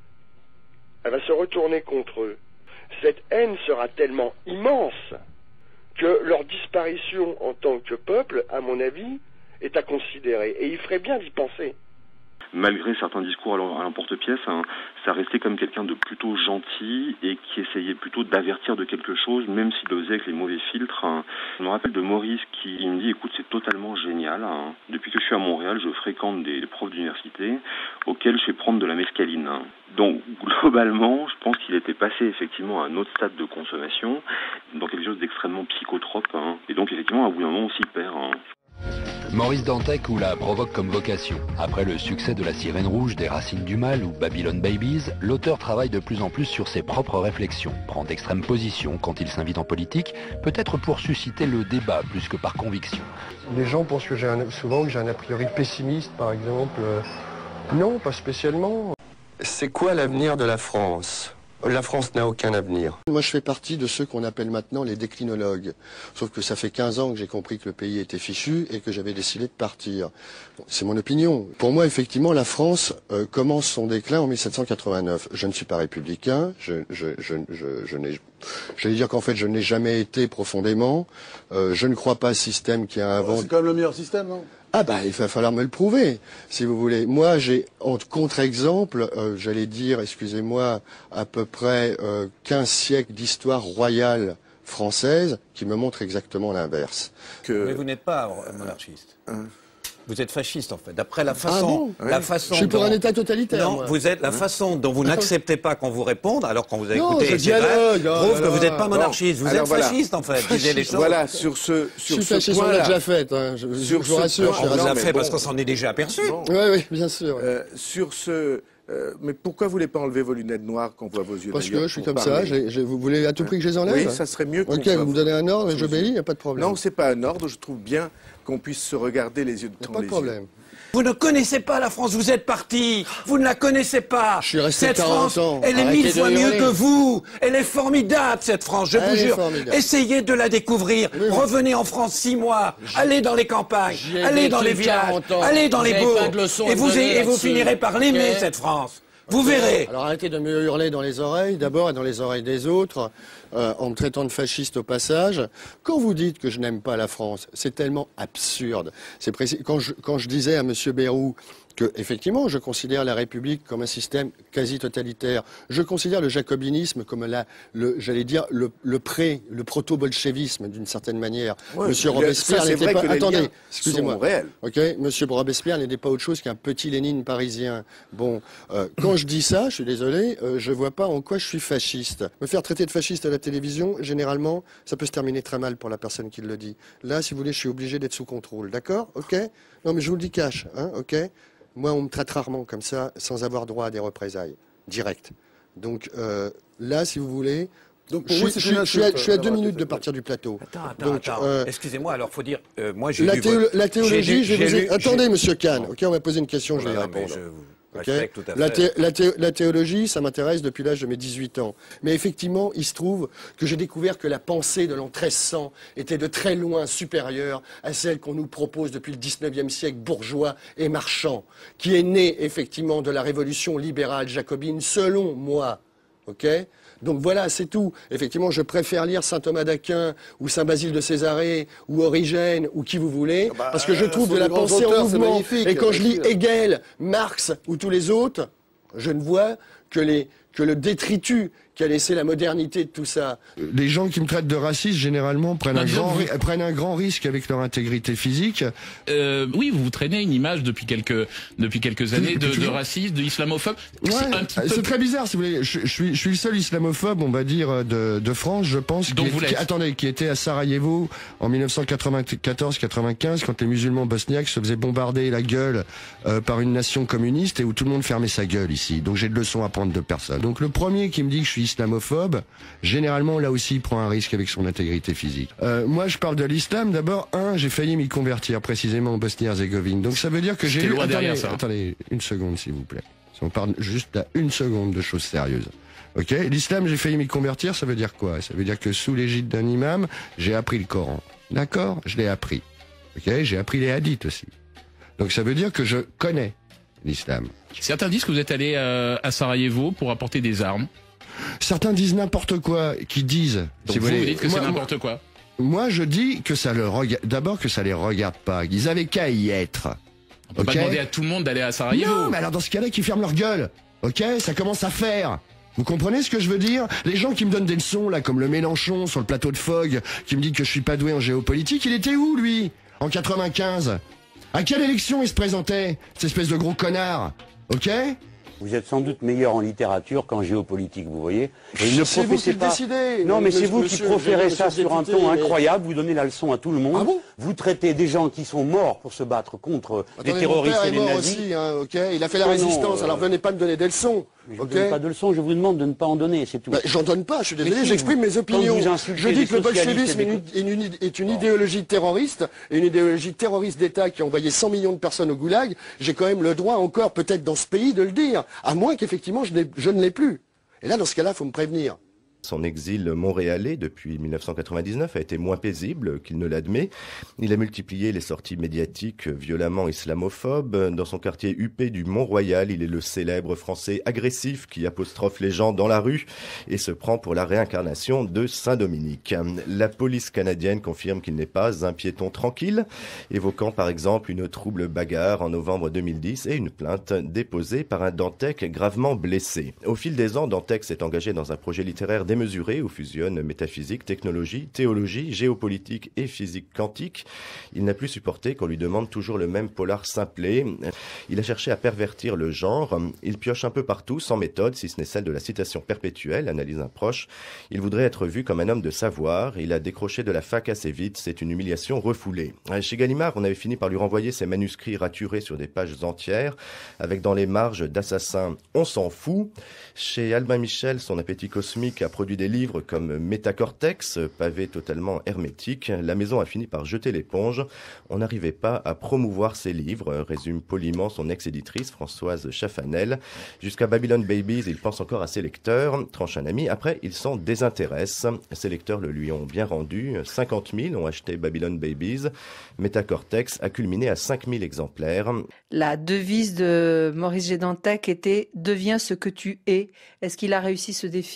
Elle va se retourner contre eux. Cette haine sera tellement immense que leur disparition en tant que peuple, à mon avis, est à considérer. Et il ferait bien d'y penser. Malgré certains discours à l'emporte-pièce, hein, ça restait comme quelqu'un de plutôt gentil et qui essayait plutôt d'avertir de quelque chose, même s'il le faisait avec les mauvais filtres. Hein. Je me rappelle de Maurice qui me dit, écoute, c'est totalement génial. Hein. Depuis que je suis à Montréal, je fréquente des profs d'université auxquels je fais prendre de la mescaline. Hein. Donc, globalement, je pense qu'il était passé effectivement à un autre stade de consommation, dans quelque chose d'extrêmement psychotrope. Hein. Et donc, effectivement, à bout d'un moment, on s'y perd. Hein. Maurice Dantec ou la provoque comme vocation. Après le succès de La Sirène Rouge, des Racines du Mal ou Babylon Babies, l'auteur travaille de plus en plus sur ses propres réflexions, prend d'extrêmes positions quand il s'invite en politique, peut-être pour susciter le débat plus que par conviction. Les gens pensent que j'ai un, souvent que j'ai un a priori pessimiste, par exemple. Non, pas spécialement. C'est quoi l'avenir de la France? La France n'a aucun avenir. Moi, je fais partie de ceux qu'on appelle maintenant les déclinologues. Sauf que ça fait quinze ans que j'ai compris que le pays était fichu et que j'avais décidé de partir. Bon, c'est mon opinion. Pour moi, effectivement, la France euh, commence son déclin en mille sept cent quatre-vingt-neuf. Je ne suis pas républicain. Je, je, je, je, je n'ai, j'allais dire qu'en fait, je n'ai jamais été profondément. Euh, je ne crois pas au système qui a inventé. C'est quand même le meilleur système, non? Ah bah il va falloir me le prouver, si vous voulez. Moi j'ai en contre-exemple, euh, j'allais dire, excusez-moi, à peu près euh, quinze siècles d'histoire royale française qui me montrent exactement l'inverse. Que... Mais vous n'êtes pas monarchiste. Hein? Vous êtes fasciste en fait, d'après la façon, ah bon la façon. Je suis pour dont... un État totalitaire. Non, moi. vous êtes la façon dont vous n'acceptez pas qu'on vous réponde, alors qu'on vous a non, écouté, c'est vrai, prouve que vous n'êtes pas monarchiste. Vous alors êtes voilà. fasciste en fait. Disez les choses. Voilà sur ce sur je suis ce fasciste, on l'a déjà fait. Hein. Je, sur je vous rassure. On vous non, a fait bon. parce qu'on s'en est déjà aperçu. Oui, oui, bien sûr. Euh, sur ce. Euh, mais pourquoi vous voulez pas enlever vos lunettes noires qu'on voit vos yeux? Parce que je suis comme ça. J'ai, j'ai, vous voulez à tout prix que je les enlève? Oui, ça serait mieux. Ok, vous me donnez un ordre et j'obéis, il n'y a pas de problème. Non, c'est pas un ordre. Je trouve bien qu'on puisse se regarder les yeux dans les yeux. Pas de problème. Vous ne connaissez pas la France, vous êtes parti, vous ne la connaissez pas. Je suis resté cette quarante France, ans. elle est Arrêtez mille fois mieux que vous. Elle est formidable cette France, je elle vous jure. Formidable. Essayez de la découvrir. Oui, oui. Revenez en France six mois. Allez dans les campagnes, allez dans les villages, allez dans les bourgs. Et vous, et vous finirez par l'aimer okay. cette France. Vous okay. verrez. Alors arrêtez de me hurler dans les oreilles, d'abord et dans les oreilles des autres, euh, en me traitant de fasciste au passage. Quand vous dites que je n'aime pas la France, c'est tellement absurde. C'est précis. Quand je, quand je disais à M. Bayrou que, effectivement, je considère la République comme un système quasi totalitaire. Je considère le jacobinisme comme la, le, j'allais dire, le, le pré, le proto-bolchevisme, d'une certaine manière. Ouais, Monsieur Robespierre n'était pas... Attendez, excusez-moi. Ok, Monsieur Robespierre n'était pas autre chose qu'un petit Lénine parisien. Bon, euh, quand je dis ça, je suis désolé, euh, je vois pas en quoi je suis fasciste. Me faire traiter de fasciste à la télévision, généralement, ça peut se terminer très mal pour la personne qui le dit. Là, si vous voulez, je suis obligé d'être sous contrôle, d'accord? Ok? Non, mais je vous le dis cash, hein, ok? Moi, on me traite rarement comme ça, sans avoir droit à des représailles directes. Donc euh, là, si vous voulez, donc je, vous, je, je, je suis à, je suis à deux minutes de partir du plateau. Attends, attends, donc, attends. Euh, excusez-moi, alors faut dire, euh, moi j'ai la, lu théo votre... la théologie, je vais vous... lu, Attendez, Monsieur Kahn, ok, on va poser une question, je vais y répondre. Okay. Tout à la, fait. thé la, thé la théologie, ça m'intéresse depuis l'âge de mes dix-huit ans. Mais effectivement, il se trouve que j'ai découvert que la pensée de l'an treize cents était de très loin supérieure à celle qu'on nous propose depuis le dix-neuvième siècle bourgeois et marchand, qui est née effectivement de la révolution libérale jacobine, selon moi. Ok ? Donc voilà, c'est tout. Effectivement, je préfère lire saint Thomas d'Aquin ou saint Basile de Césarée ou Origène ou qui vous voulez, bah, parce que je trouve de la pensée en mouvement. Et quand je lis Hegel, Marx ou tous les autres, je ne vois que, les, que le détritus qui a laissé la modernité de tout ça. Les gens qui me traitent de raciste, généralement, prennent, un grand, vous... prennent un grand risque avec leur intégrité physique. Euh, oui, vous vous traînez une image depuis quelques, depuis quelques années de, de raciste, d'islamophobe. Ouais, c'est peu... très bizarre, si vous voulez. Je, je, suis, je suis le seul islamophobe, on va dire, de, de France, je pense. Donc qui, vous qui, attendez, qui était à Sarajevo en mille neuf cent quatre-vingt-quatorze quatre-vingt-quinze, quand les musulmans bosniaques se faisaient bombarder la gueule euh, par une nation communiste et où tout le monde fermait sa gueule ici. Donc j'ai de leçons à prendre de personne. Donc le premier qui me dit que je suis islamophobe, généralement là aussi il prend un risque avec son intégrité physique. Euh, moi je parle de l'islam, d'abord, un, j'ai failli m'y convertir précisément en Bosnie-Herzégovine. Donc ça veut dire que j'ai lu... Attendez, ça, hein. attendez, une seconde s'il vous plaît. Si on parle juste à une seconde de choses sérieuses. Ok, l'islam, j'ai failli m'y convertir, ça veut dire quoi? Ça veut dire que sous l'égide d'un imam, j'ai appris le Coran. D'accord? Je l'ai appris. Ok, j'ai appris les hadiths aussi. Donc ça veut dire que je connais l'islam. Certains disent que vous êtes allé euh, à Sarajevo pour apporter des armes. Certains disent n'importe quoi, qui disent... Donc si vous, vous, voulez, vous dites que c'est n'importe quoi. Moi, moi, je dis que ça le regarde... D'abord que ça les regarde pas. Ils avaient qu'à y être. On peut okay pas demander à tout le monde d'aller à Sarajevo. Non, mais alors dans ce cas-là, qu'ils ferment leur gueule. Ok, ça commence à faire. Vous comprenez ce que je veux dire? Les gens qui me donnent des leçons, là, comme le Mélenchon sur le plateau de Fogg, qui me dit que je suis pas doué en géopolitique, il était où, lui? En quatre-vingt-quinze? À quelle élection il se présentait? Cette espèce de gros connard. Ok? Vous êtes sans doute meilleur en littérature qu'en géopolitique, vous voyez. Et ne c'est vous qui pas... décidez. Non, mais monsieur, c'est vous qui proférez ça sur un ton mais... incroyable. Vous donnez la leçon à tout le monde. Ah bon? Vous traitez des gens qui sont morts pour se battre contre Attendez, les terroristes mon père et est les mort nazis. aussi, hein, ok. Il a fait la oh résistance. non, alors venez pas me donner des leçons. Je ne okay. donne pas de leçons. Je vous demande de ne pas en donner. C'est tout. Ben, j'en donne pas. Je suis désolé. J'exprime mes opinions. Je dis que le bolchevisme est une, une, est une idéologie terroriste, et une idéologie terroriste d'État qui a envoyé cent millions de personnes au goulag. J'ai quand même le droit encore, peut-être dans ce pays, de le dire, à moins qu'effectivement je, je ne l'ai plus. Et là, dans ce cas-là, il faut me prévenir. Son exil montréalais depuis mille neuf cent quatre-vingt-dix-neuf a été moins paisible qu'il ne l'admet. Il a multiplié les sorties médiatiques violemment islamophobes. Dans son quartier huppé du Mont-Royal, il est le célèbre Français agressif qui apostrophe les gens dans la rue et se prend pour la réincarnation de Saint-Dominique. La police canadienne confirme qu'il n'est pas un piéton tranquille, évoquant par exemple une trouble bagarre en novembre deux mille dix et une plainte déposée par un Dantec gravement blessé. Au fil des ans, Dantec s'est engagé dans un projet littéraire démesuré où fusionnent métaphysique, technologie, théologie, géopolitique et physique quantique. Il n'a plus supporté qu'on lui demande toujours le même polar simplet. Il a cherché à pervertir le genre. Il pioche un peu partout, sans méthode, si ce n'est celle de la citation perpétuelle, analyse un proche. Il voudrait être vu comme un homme de savoir. Il a décroché de la fac assez vite. C'est une humiliation refoulée. Chez Gallimard, on avait fini par lui renvoyer ses manuscrits raturés sur des pages entières, avec dans les marges d'assassins, on s'en fout. Chez Albin Michel, son appétit cosmique a produit des livres comme Métacortex, pavé totalement hermétique. La maison a fini par jeter l'éponge. On n'arrivait pas à promouvoir ses livres, résume poliment son ex-éditrice Françoise Chaffanel. Jusqu'à Babylon Babies, il pense encore à ses lecteurs, tranche un ami. Après, il s'en désintéresse. Ses lecteurs le lui ont bien rendu. cinquante mille ont acheté Babylon Babies. Métacortex a culminé à cinq mille exemplaires. La devise de Maurice G. Dantec était « Deviens ce que tu es ». Est-ce qu'il a réussi ce défi ?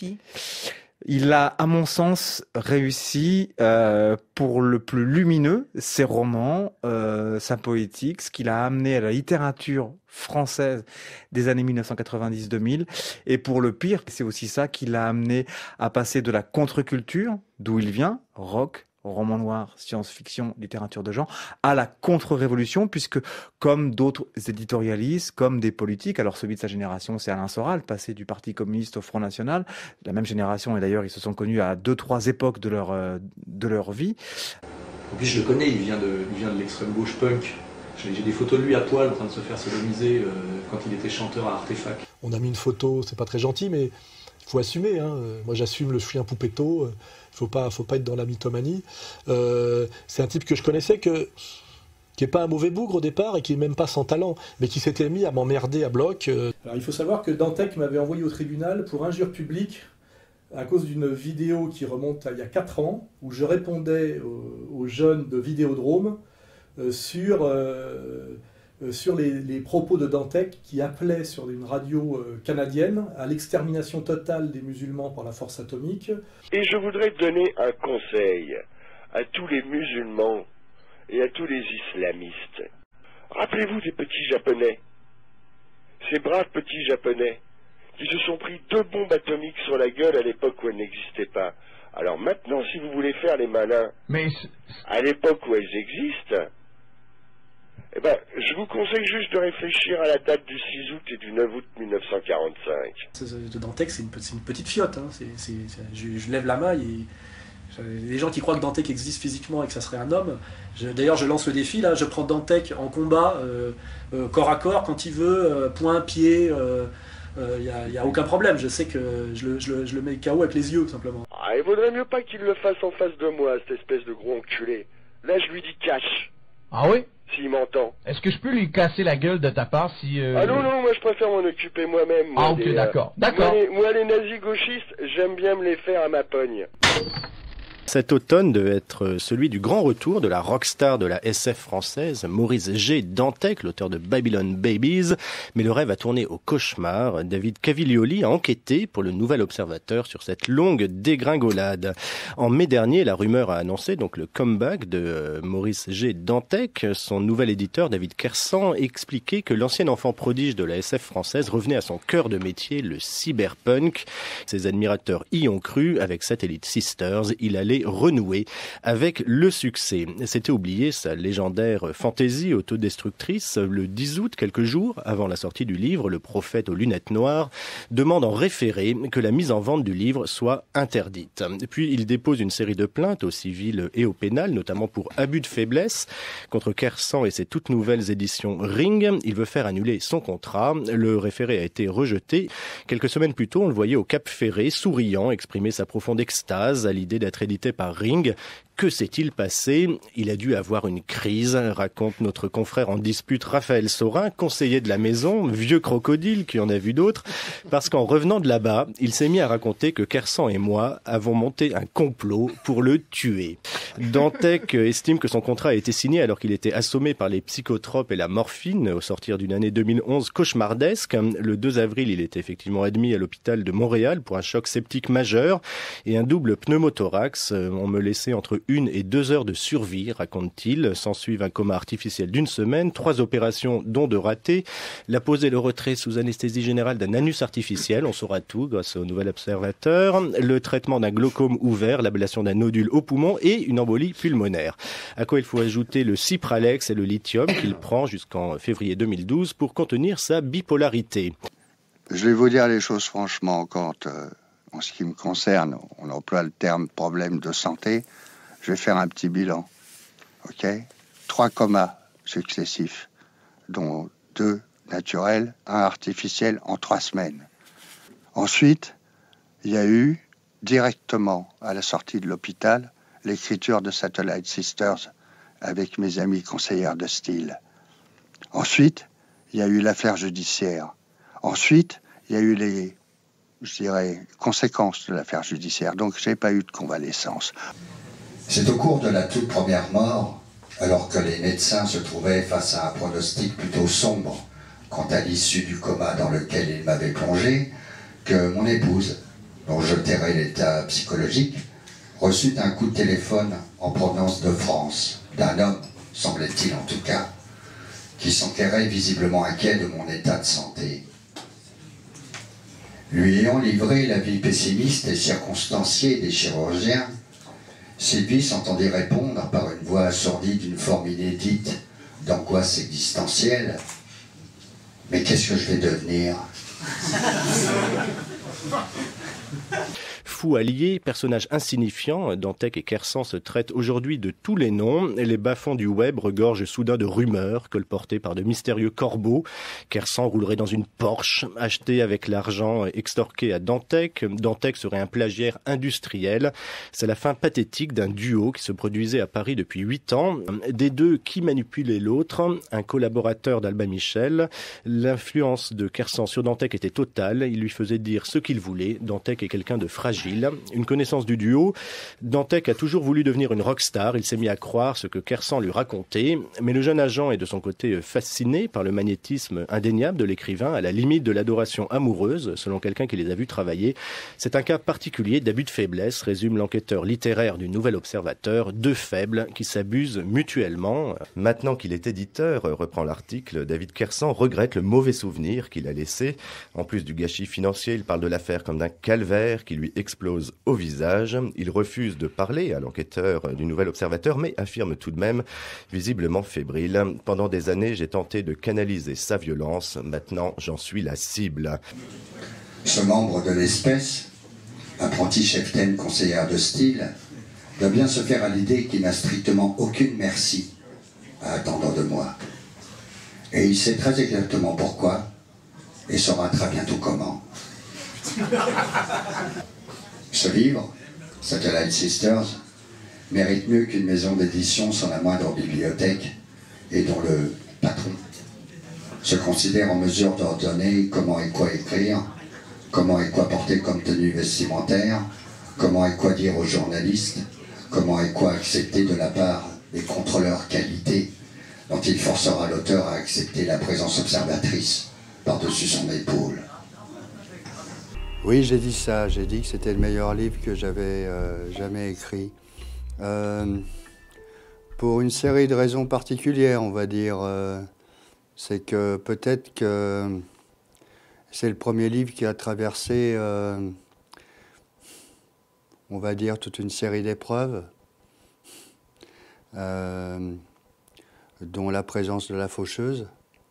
Il a, à mon sens, réussi euh, pour le plus lumineux, ses romans, euh, sa poétique, ce qu'il a amené à la littérature française des années mille neuf cent quatre-vingt-dix deux mille. Et pour le pire, c'est aussi ça qui l'a amené à passer de la contre-culture, d'où il vient, rock, roman noir, science-fiction, littérature de genre, à la contre-révolution, puisque comme d'autres éditorialistes, comme des politiques, alors celui de sa génération, c'est Alain Soral, passé du Parti communiste au Front National, la même génération, et d'ailleurs ils se sont connus à deux, trois époques de leur, euh, de leur vie. En plus je le connais, il vient de, il vient de l'extrême gauche punk. J'ai des photos de lui à poil en train de se faire sodomiser euh, quand il était chanteur à Artefact. On a mis une photo, c'est pas très gentil, mais il faut assumer. Hein. Moi j'assume le chien poupetto. Euh, Faut pas, faut pas être dans la mythomanie. Euh, c'est un type que je connaissais, que, qui n'est pas un mauvais bougre au départ et qui n'est même pas sans talent, mais qui s'était mis à m'emmerder à bloc. Euh. Alors, il faut savoir que Dantec m'avait envoyé au tribunal pour injure publique à cause d'une vidéo qui remonte à il y a quatre ans, où je répondais aux, aux jeunes de Vidéodrome euh, sur... Euh, sur les, les propos de Dantec qui appelaient sur une radio euh, canadienne à l'extermination totale des musulmans par la force atomique. Et je voudrais donner un conseil à tous les musulmans et à tous les islamistes. Rappelez-vous des petits japonais, ces braves petits japonais qui se sont pris deux bombes atomiques sur la gueule à l'époque où elles n'existaient pas. Alors maintenant, si vous voulez faire les malins, mais à l'époque où elles existent, eh ben, je vous conseille juste de réfléchir à la date du six août et du neuf août mille neuf cent quarante-cinq. De Dantec, c'est une, une petite fiotte. Hein. C'est, c'est, c'est, je, je lève la main et les gens qui croient que Dantec existe physiquement et que ça serait un homme. Je, d'ailleurs, je lance le défi. Là, je prends Dantec en combat, euh, euh, corps à corps, quand il veut, euh, point, pied. Il euh, n'y euh, a, a aucun problème. Je sais que je le, je le, je le mets K O avec les yeux, tout simplement. Ah, il vaudrait mieux pas qu'il le fasse en face de moi, cette espèce de gros enculé. Là, je lui dis cash. Ah oui? S'il m'entend. Est-ce que je peux lui casser la gueule de ta part si... Euh... Ah non, non, moi je préfère m'en occuper moi-même. Moi, ah ok, des, d'accord. Euh, d'accord. Moi, moi, les nazis gauchistes, j'aime bien me les faire à ma pogne. Cet automne devait être celui du grand retour de la rockstar de la S F française, Maurice G. Dantec, l'auteur de Babylon Babies. Mais le rêve a tourné au cauchemar. David Caviglioli a enquêté pour le Nouvel Observateur sur cette longue dégringolade. En mai dernier, la rumeur a annoncé donc le comeback de Maurice G. Dantec. Son nouvel éditeur, David Kersan, expliquait que l'ancien enfant prodige de la S F française revenait à son cœur de métier, le cyberpunk. Ses admirateurs y ont cru. Avec Satellite Sisters, il allait renouer avec le succès. C'était oublier sa légendaire fantaisie autodestructrice. Le dix août, quelques jours avant la sortie du livre, le prophète aux lunettes noires demande en référé que la mise en vente du livre soit interdite. Puis il dépose une série de plaintes au civil et au pénal, notamment pour abus de faiblesse contre Kersan et ses toutes nouvelles éditions Ring. Il veut faire annuler son contrat. Le référé a été rejeté. Quelques semaines plus tôt, on le voyait au Cap Ferré, souriant, exprimer sa profonde extase à l'idée d'être édité par Ring. Que s'est-il passé? Il a dû avoir une crise, raconte notre confrère en dispute Raphaël Saurin, conseiller de la maison, vieux crocodile qui en a vu d'autres, parce qu'en revenant de là-bas, il s'est mis à raconter que Kersan et moi avons monté un complot pour le tuer. Dantec estime que son contrat a été signé alors qu'il était assommé par les psychotropes et la morphine au sortir d'une année deux mille onze cauchemardesque. Le deux avril, il est effectivement admis à l'hôpital de Montréal pour un choc septique majeur et un double pneumothorax. On me laissait entre une et deux heures de survie, raconte-t-il. S'ensuivent un coma artificiel d'une semaine, trois opérations dont de ratées, la pose et le retrait sous anesthésie générale d'un anus artificiel, on saura tout grâce au nouvel observateur, le traitement d'un glaucome ouvert, l'ablation d'un nodule au poumon et une embolie pulmonaire. À quoi il faut ajouter le Cipralex et le lithium qu'il prend jusqu'en février deux mille douze pour contenir sa bipolarité. Je vais vous dire les choses franchement, quand, euh, en ce qui me concerne, on emploie le terme problème de santé, je vais faire un petit bilan. Ok ? Trois comas successifs, dont deux naturels, un artificiel en trois semaines. Ensuite, il y a eu, directement à la sortie de l'hôpital, l'écriture de Satellite Sisters avec mes amis conseillères de style. Ensuite, il y a eu l'affaire judiciaire. Ensuite, il y a eu les, je dirais, conséquences de l'affaire judiciaire. Donc, je n'ai pas eu de convalescence. C'est au cours de la toute première mort, alors que les médecins se trouvaient face à un pronostic plutôt sombre quant à l'issue du coma dans lequel ils m'avaient plongé, que mon épouse, dont je tairai l'état psychologique, reçut un coup de téléphone en provenance de France, d'un homme, semblait-il en tout cas, qui s'enquérait visiblement inquiet de mon état de santé. Lui ayant livré l'avis pessimiste et circonstancié des chirurgiens, Sylvie s'entendit répondre par une voix assourdie d'une forme inédite d'angoisse existentielle. « Mais qu'est-ce que je vais devenir ?» Fou allié, personnage insignifiant, Dantec et Kersan se traitent aujourd'hui de tous les noms. Les bas-fonds du web regorgent soudain de rumeurs colportées par de mystérieux corbeaux. Kersan roulerait dans une Porsche, achetée avec l'argent extorqué à Dantec. Dantec serait un plagiaire industriel. C'est la fin pathétique d'un duo qui se produisait à Paris depuis huit ans. Des deux, qui manipulait l'autre? Un collaborateur d'Albin Michel. L'influence de Kersan sur Dantec était totale. Il lui faisait dire ce qu'il voulait. Dantec est quelqu'un de fragile. Une connaissance du duo. Dantec a toujours voulu devenir une rockstar. Il s'est mis à croire ce que Kersan lui racontait. Mais le jeune agent est de son côté fasciné par le magnétisme indéniable de l'écrivain, à la limite de l'adoration amoureuse, selon quelqu'un qui les a vus travailler. C'est un cas particulier d'abus de faiblesse, résume l'enquêteur littéraire du Nouvel Observateur. Deux faibles qui s'abusent mutuellement. Maintenant qu'il est éditeur, reprend l'article, David Kersan regrette le mauvais souvenir qu'il a laissé. En plus du gâchis financier, il parle de l'affaire comme d'un calvaire qui lui explose au visage. Il refuse de parler à l'enquêteur du Nouvel Observateur, mais affirme tout de même, visiblement fébrile. Pendant des années, j'ai tenté de canaliser sa violence. Maintenant, j'en suis la cible. Ce membre de l'espèce, apprenti cheftaine conseillère de style, doit bien se faire à l'idée qu'il n'a strictement aucune merci à attendre de moi. Et il sait très exactement pourquoi, et saura très bientôt comment. Ce livre, Satellite Sisters, mérite mieux qu'une maison d'édition sans la moindre bibliothèque et dont le patron se considère en mesure d'ordonner comment et quoi écrire, comment et quoi porter comme tenue vestimentaire, comment et quoi dire aux journalistes, comment et quoi accepter de la part des contrôleurs qualité dont il forcera l'auteur à accepter la présence observatrice par-dessus son épaule. Oui, j'ai dit ça, j'ai dit que c'était le meilleur livre que j'avais euh, jamais écrit. Euh, pour une série de raisons particulières, on va dire. Euh, c'est que peut-être que c'est le premier livre qui a traversé, euh, on va dire, toute une série d'épreuves, euh, dont la présence de la faucheuse,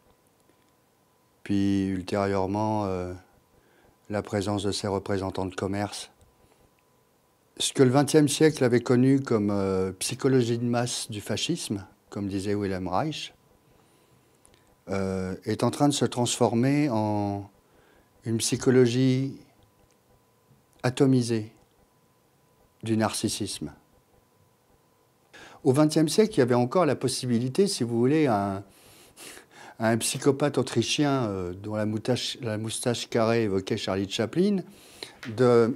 puis ultérieurement euh, la présence de ses représentants de commerce. Ce que le vingtième siècle avait connu comme euh, psychologie de masse du fascisme, comme disait Wilhelm Reich, euh, est en train de se transformer en une psychologie atomisée du narcissisme. Au vingtième siècle, il y avait encore la possibilité, si vous voulez, à un, à un psychopathe autrichien euh, dont la moustache, la moustache carrée évoquait Charlie Chaplin, de,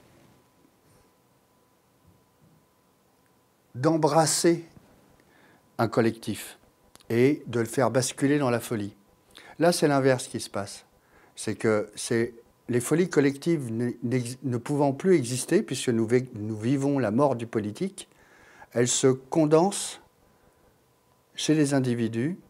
d'embrasser un collectif et de le faire basculer dans la folie. Là, c'est l'inverse qui se passe. C'est que c'est les folies collectives ne, ne pouvant plus exister, puisque nous, nous vivons la mort du politique, elles se condensent chez les individus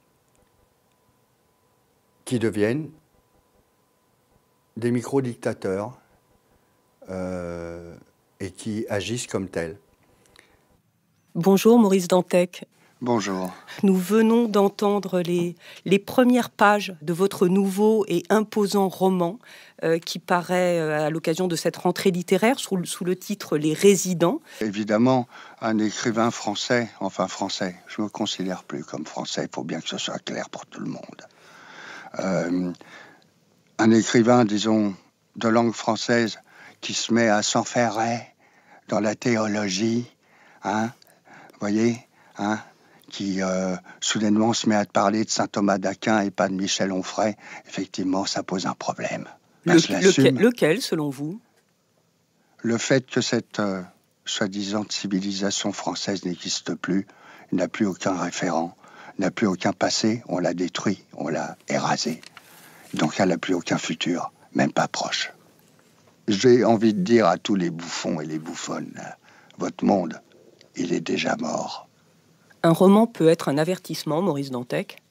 qui deviennent des micro-dictateurs euh, et qui agissent comme tels. Bonjour Maurice Dantec. Bonjour. Nous venons d'entendre les, les premières pages de votre nouveau et imposant roman euh, qui paraît euh, à l'occasion de cette rentrée littéraire sous, sous le titre « Les Résidents ». Évidemment, un écrivain français, enfin français, je ne me considère plus comme français, il faut bien que ce soit clair pour tout le monde. Euh, un écrivain, disons, de langue française qui se met à s'enferrer dans la théologie, hein, vous voyez, hein, qui euh, soudainement se met à parler de saint Thomas d'Aquin et pas de Michel Onfray, effectivement, ça pose un problème. Le, lequel, lequel, selon vous? Le fait que cette euh, soi-disant civilisation française n'existe plus, n'a plus aucun référent, n'a plus aucun passé, on l'a détruit, on l'a érasé. Donc elle n'a plus aucun futur, même pas proche. J'ai envie de dire à tous les bouffons et les bouffonnes, votre monde, il est déjà mort. Un roman peut être un avertissement, Maurice Dantec?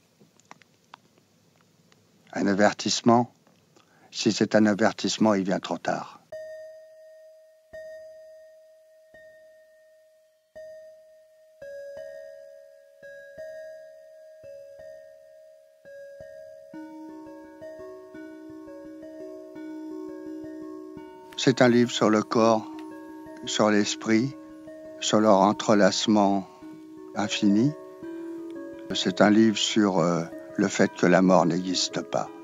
Un avertissement? Si c'est un avertissement, il vient trop tard. C'est un livre sur le corps, sur l'esprit, sur leur entrelacement infini. C'est un livre sur euh, le fait que la mort n'existe pas.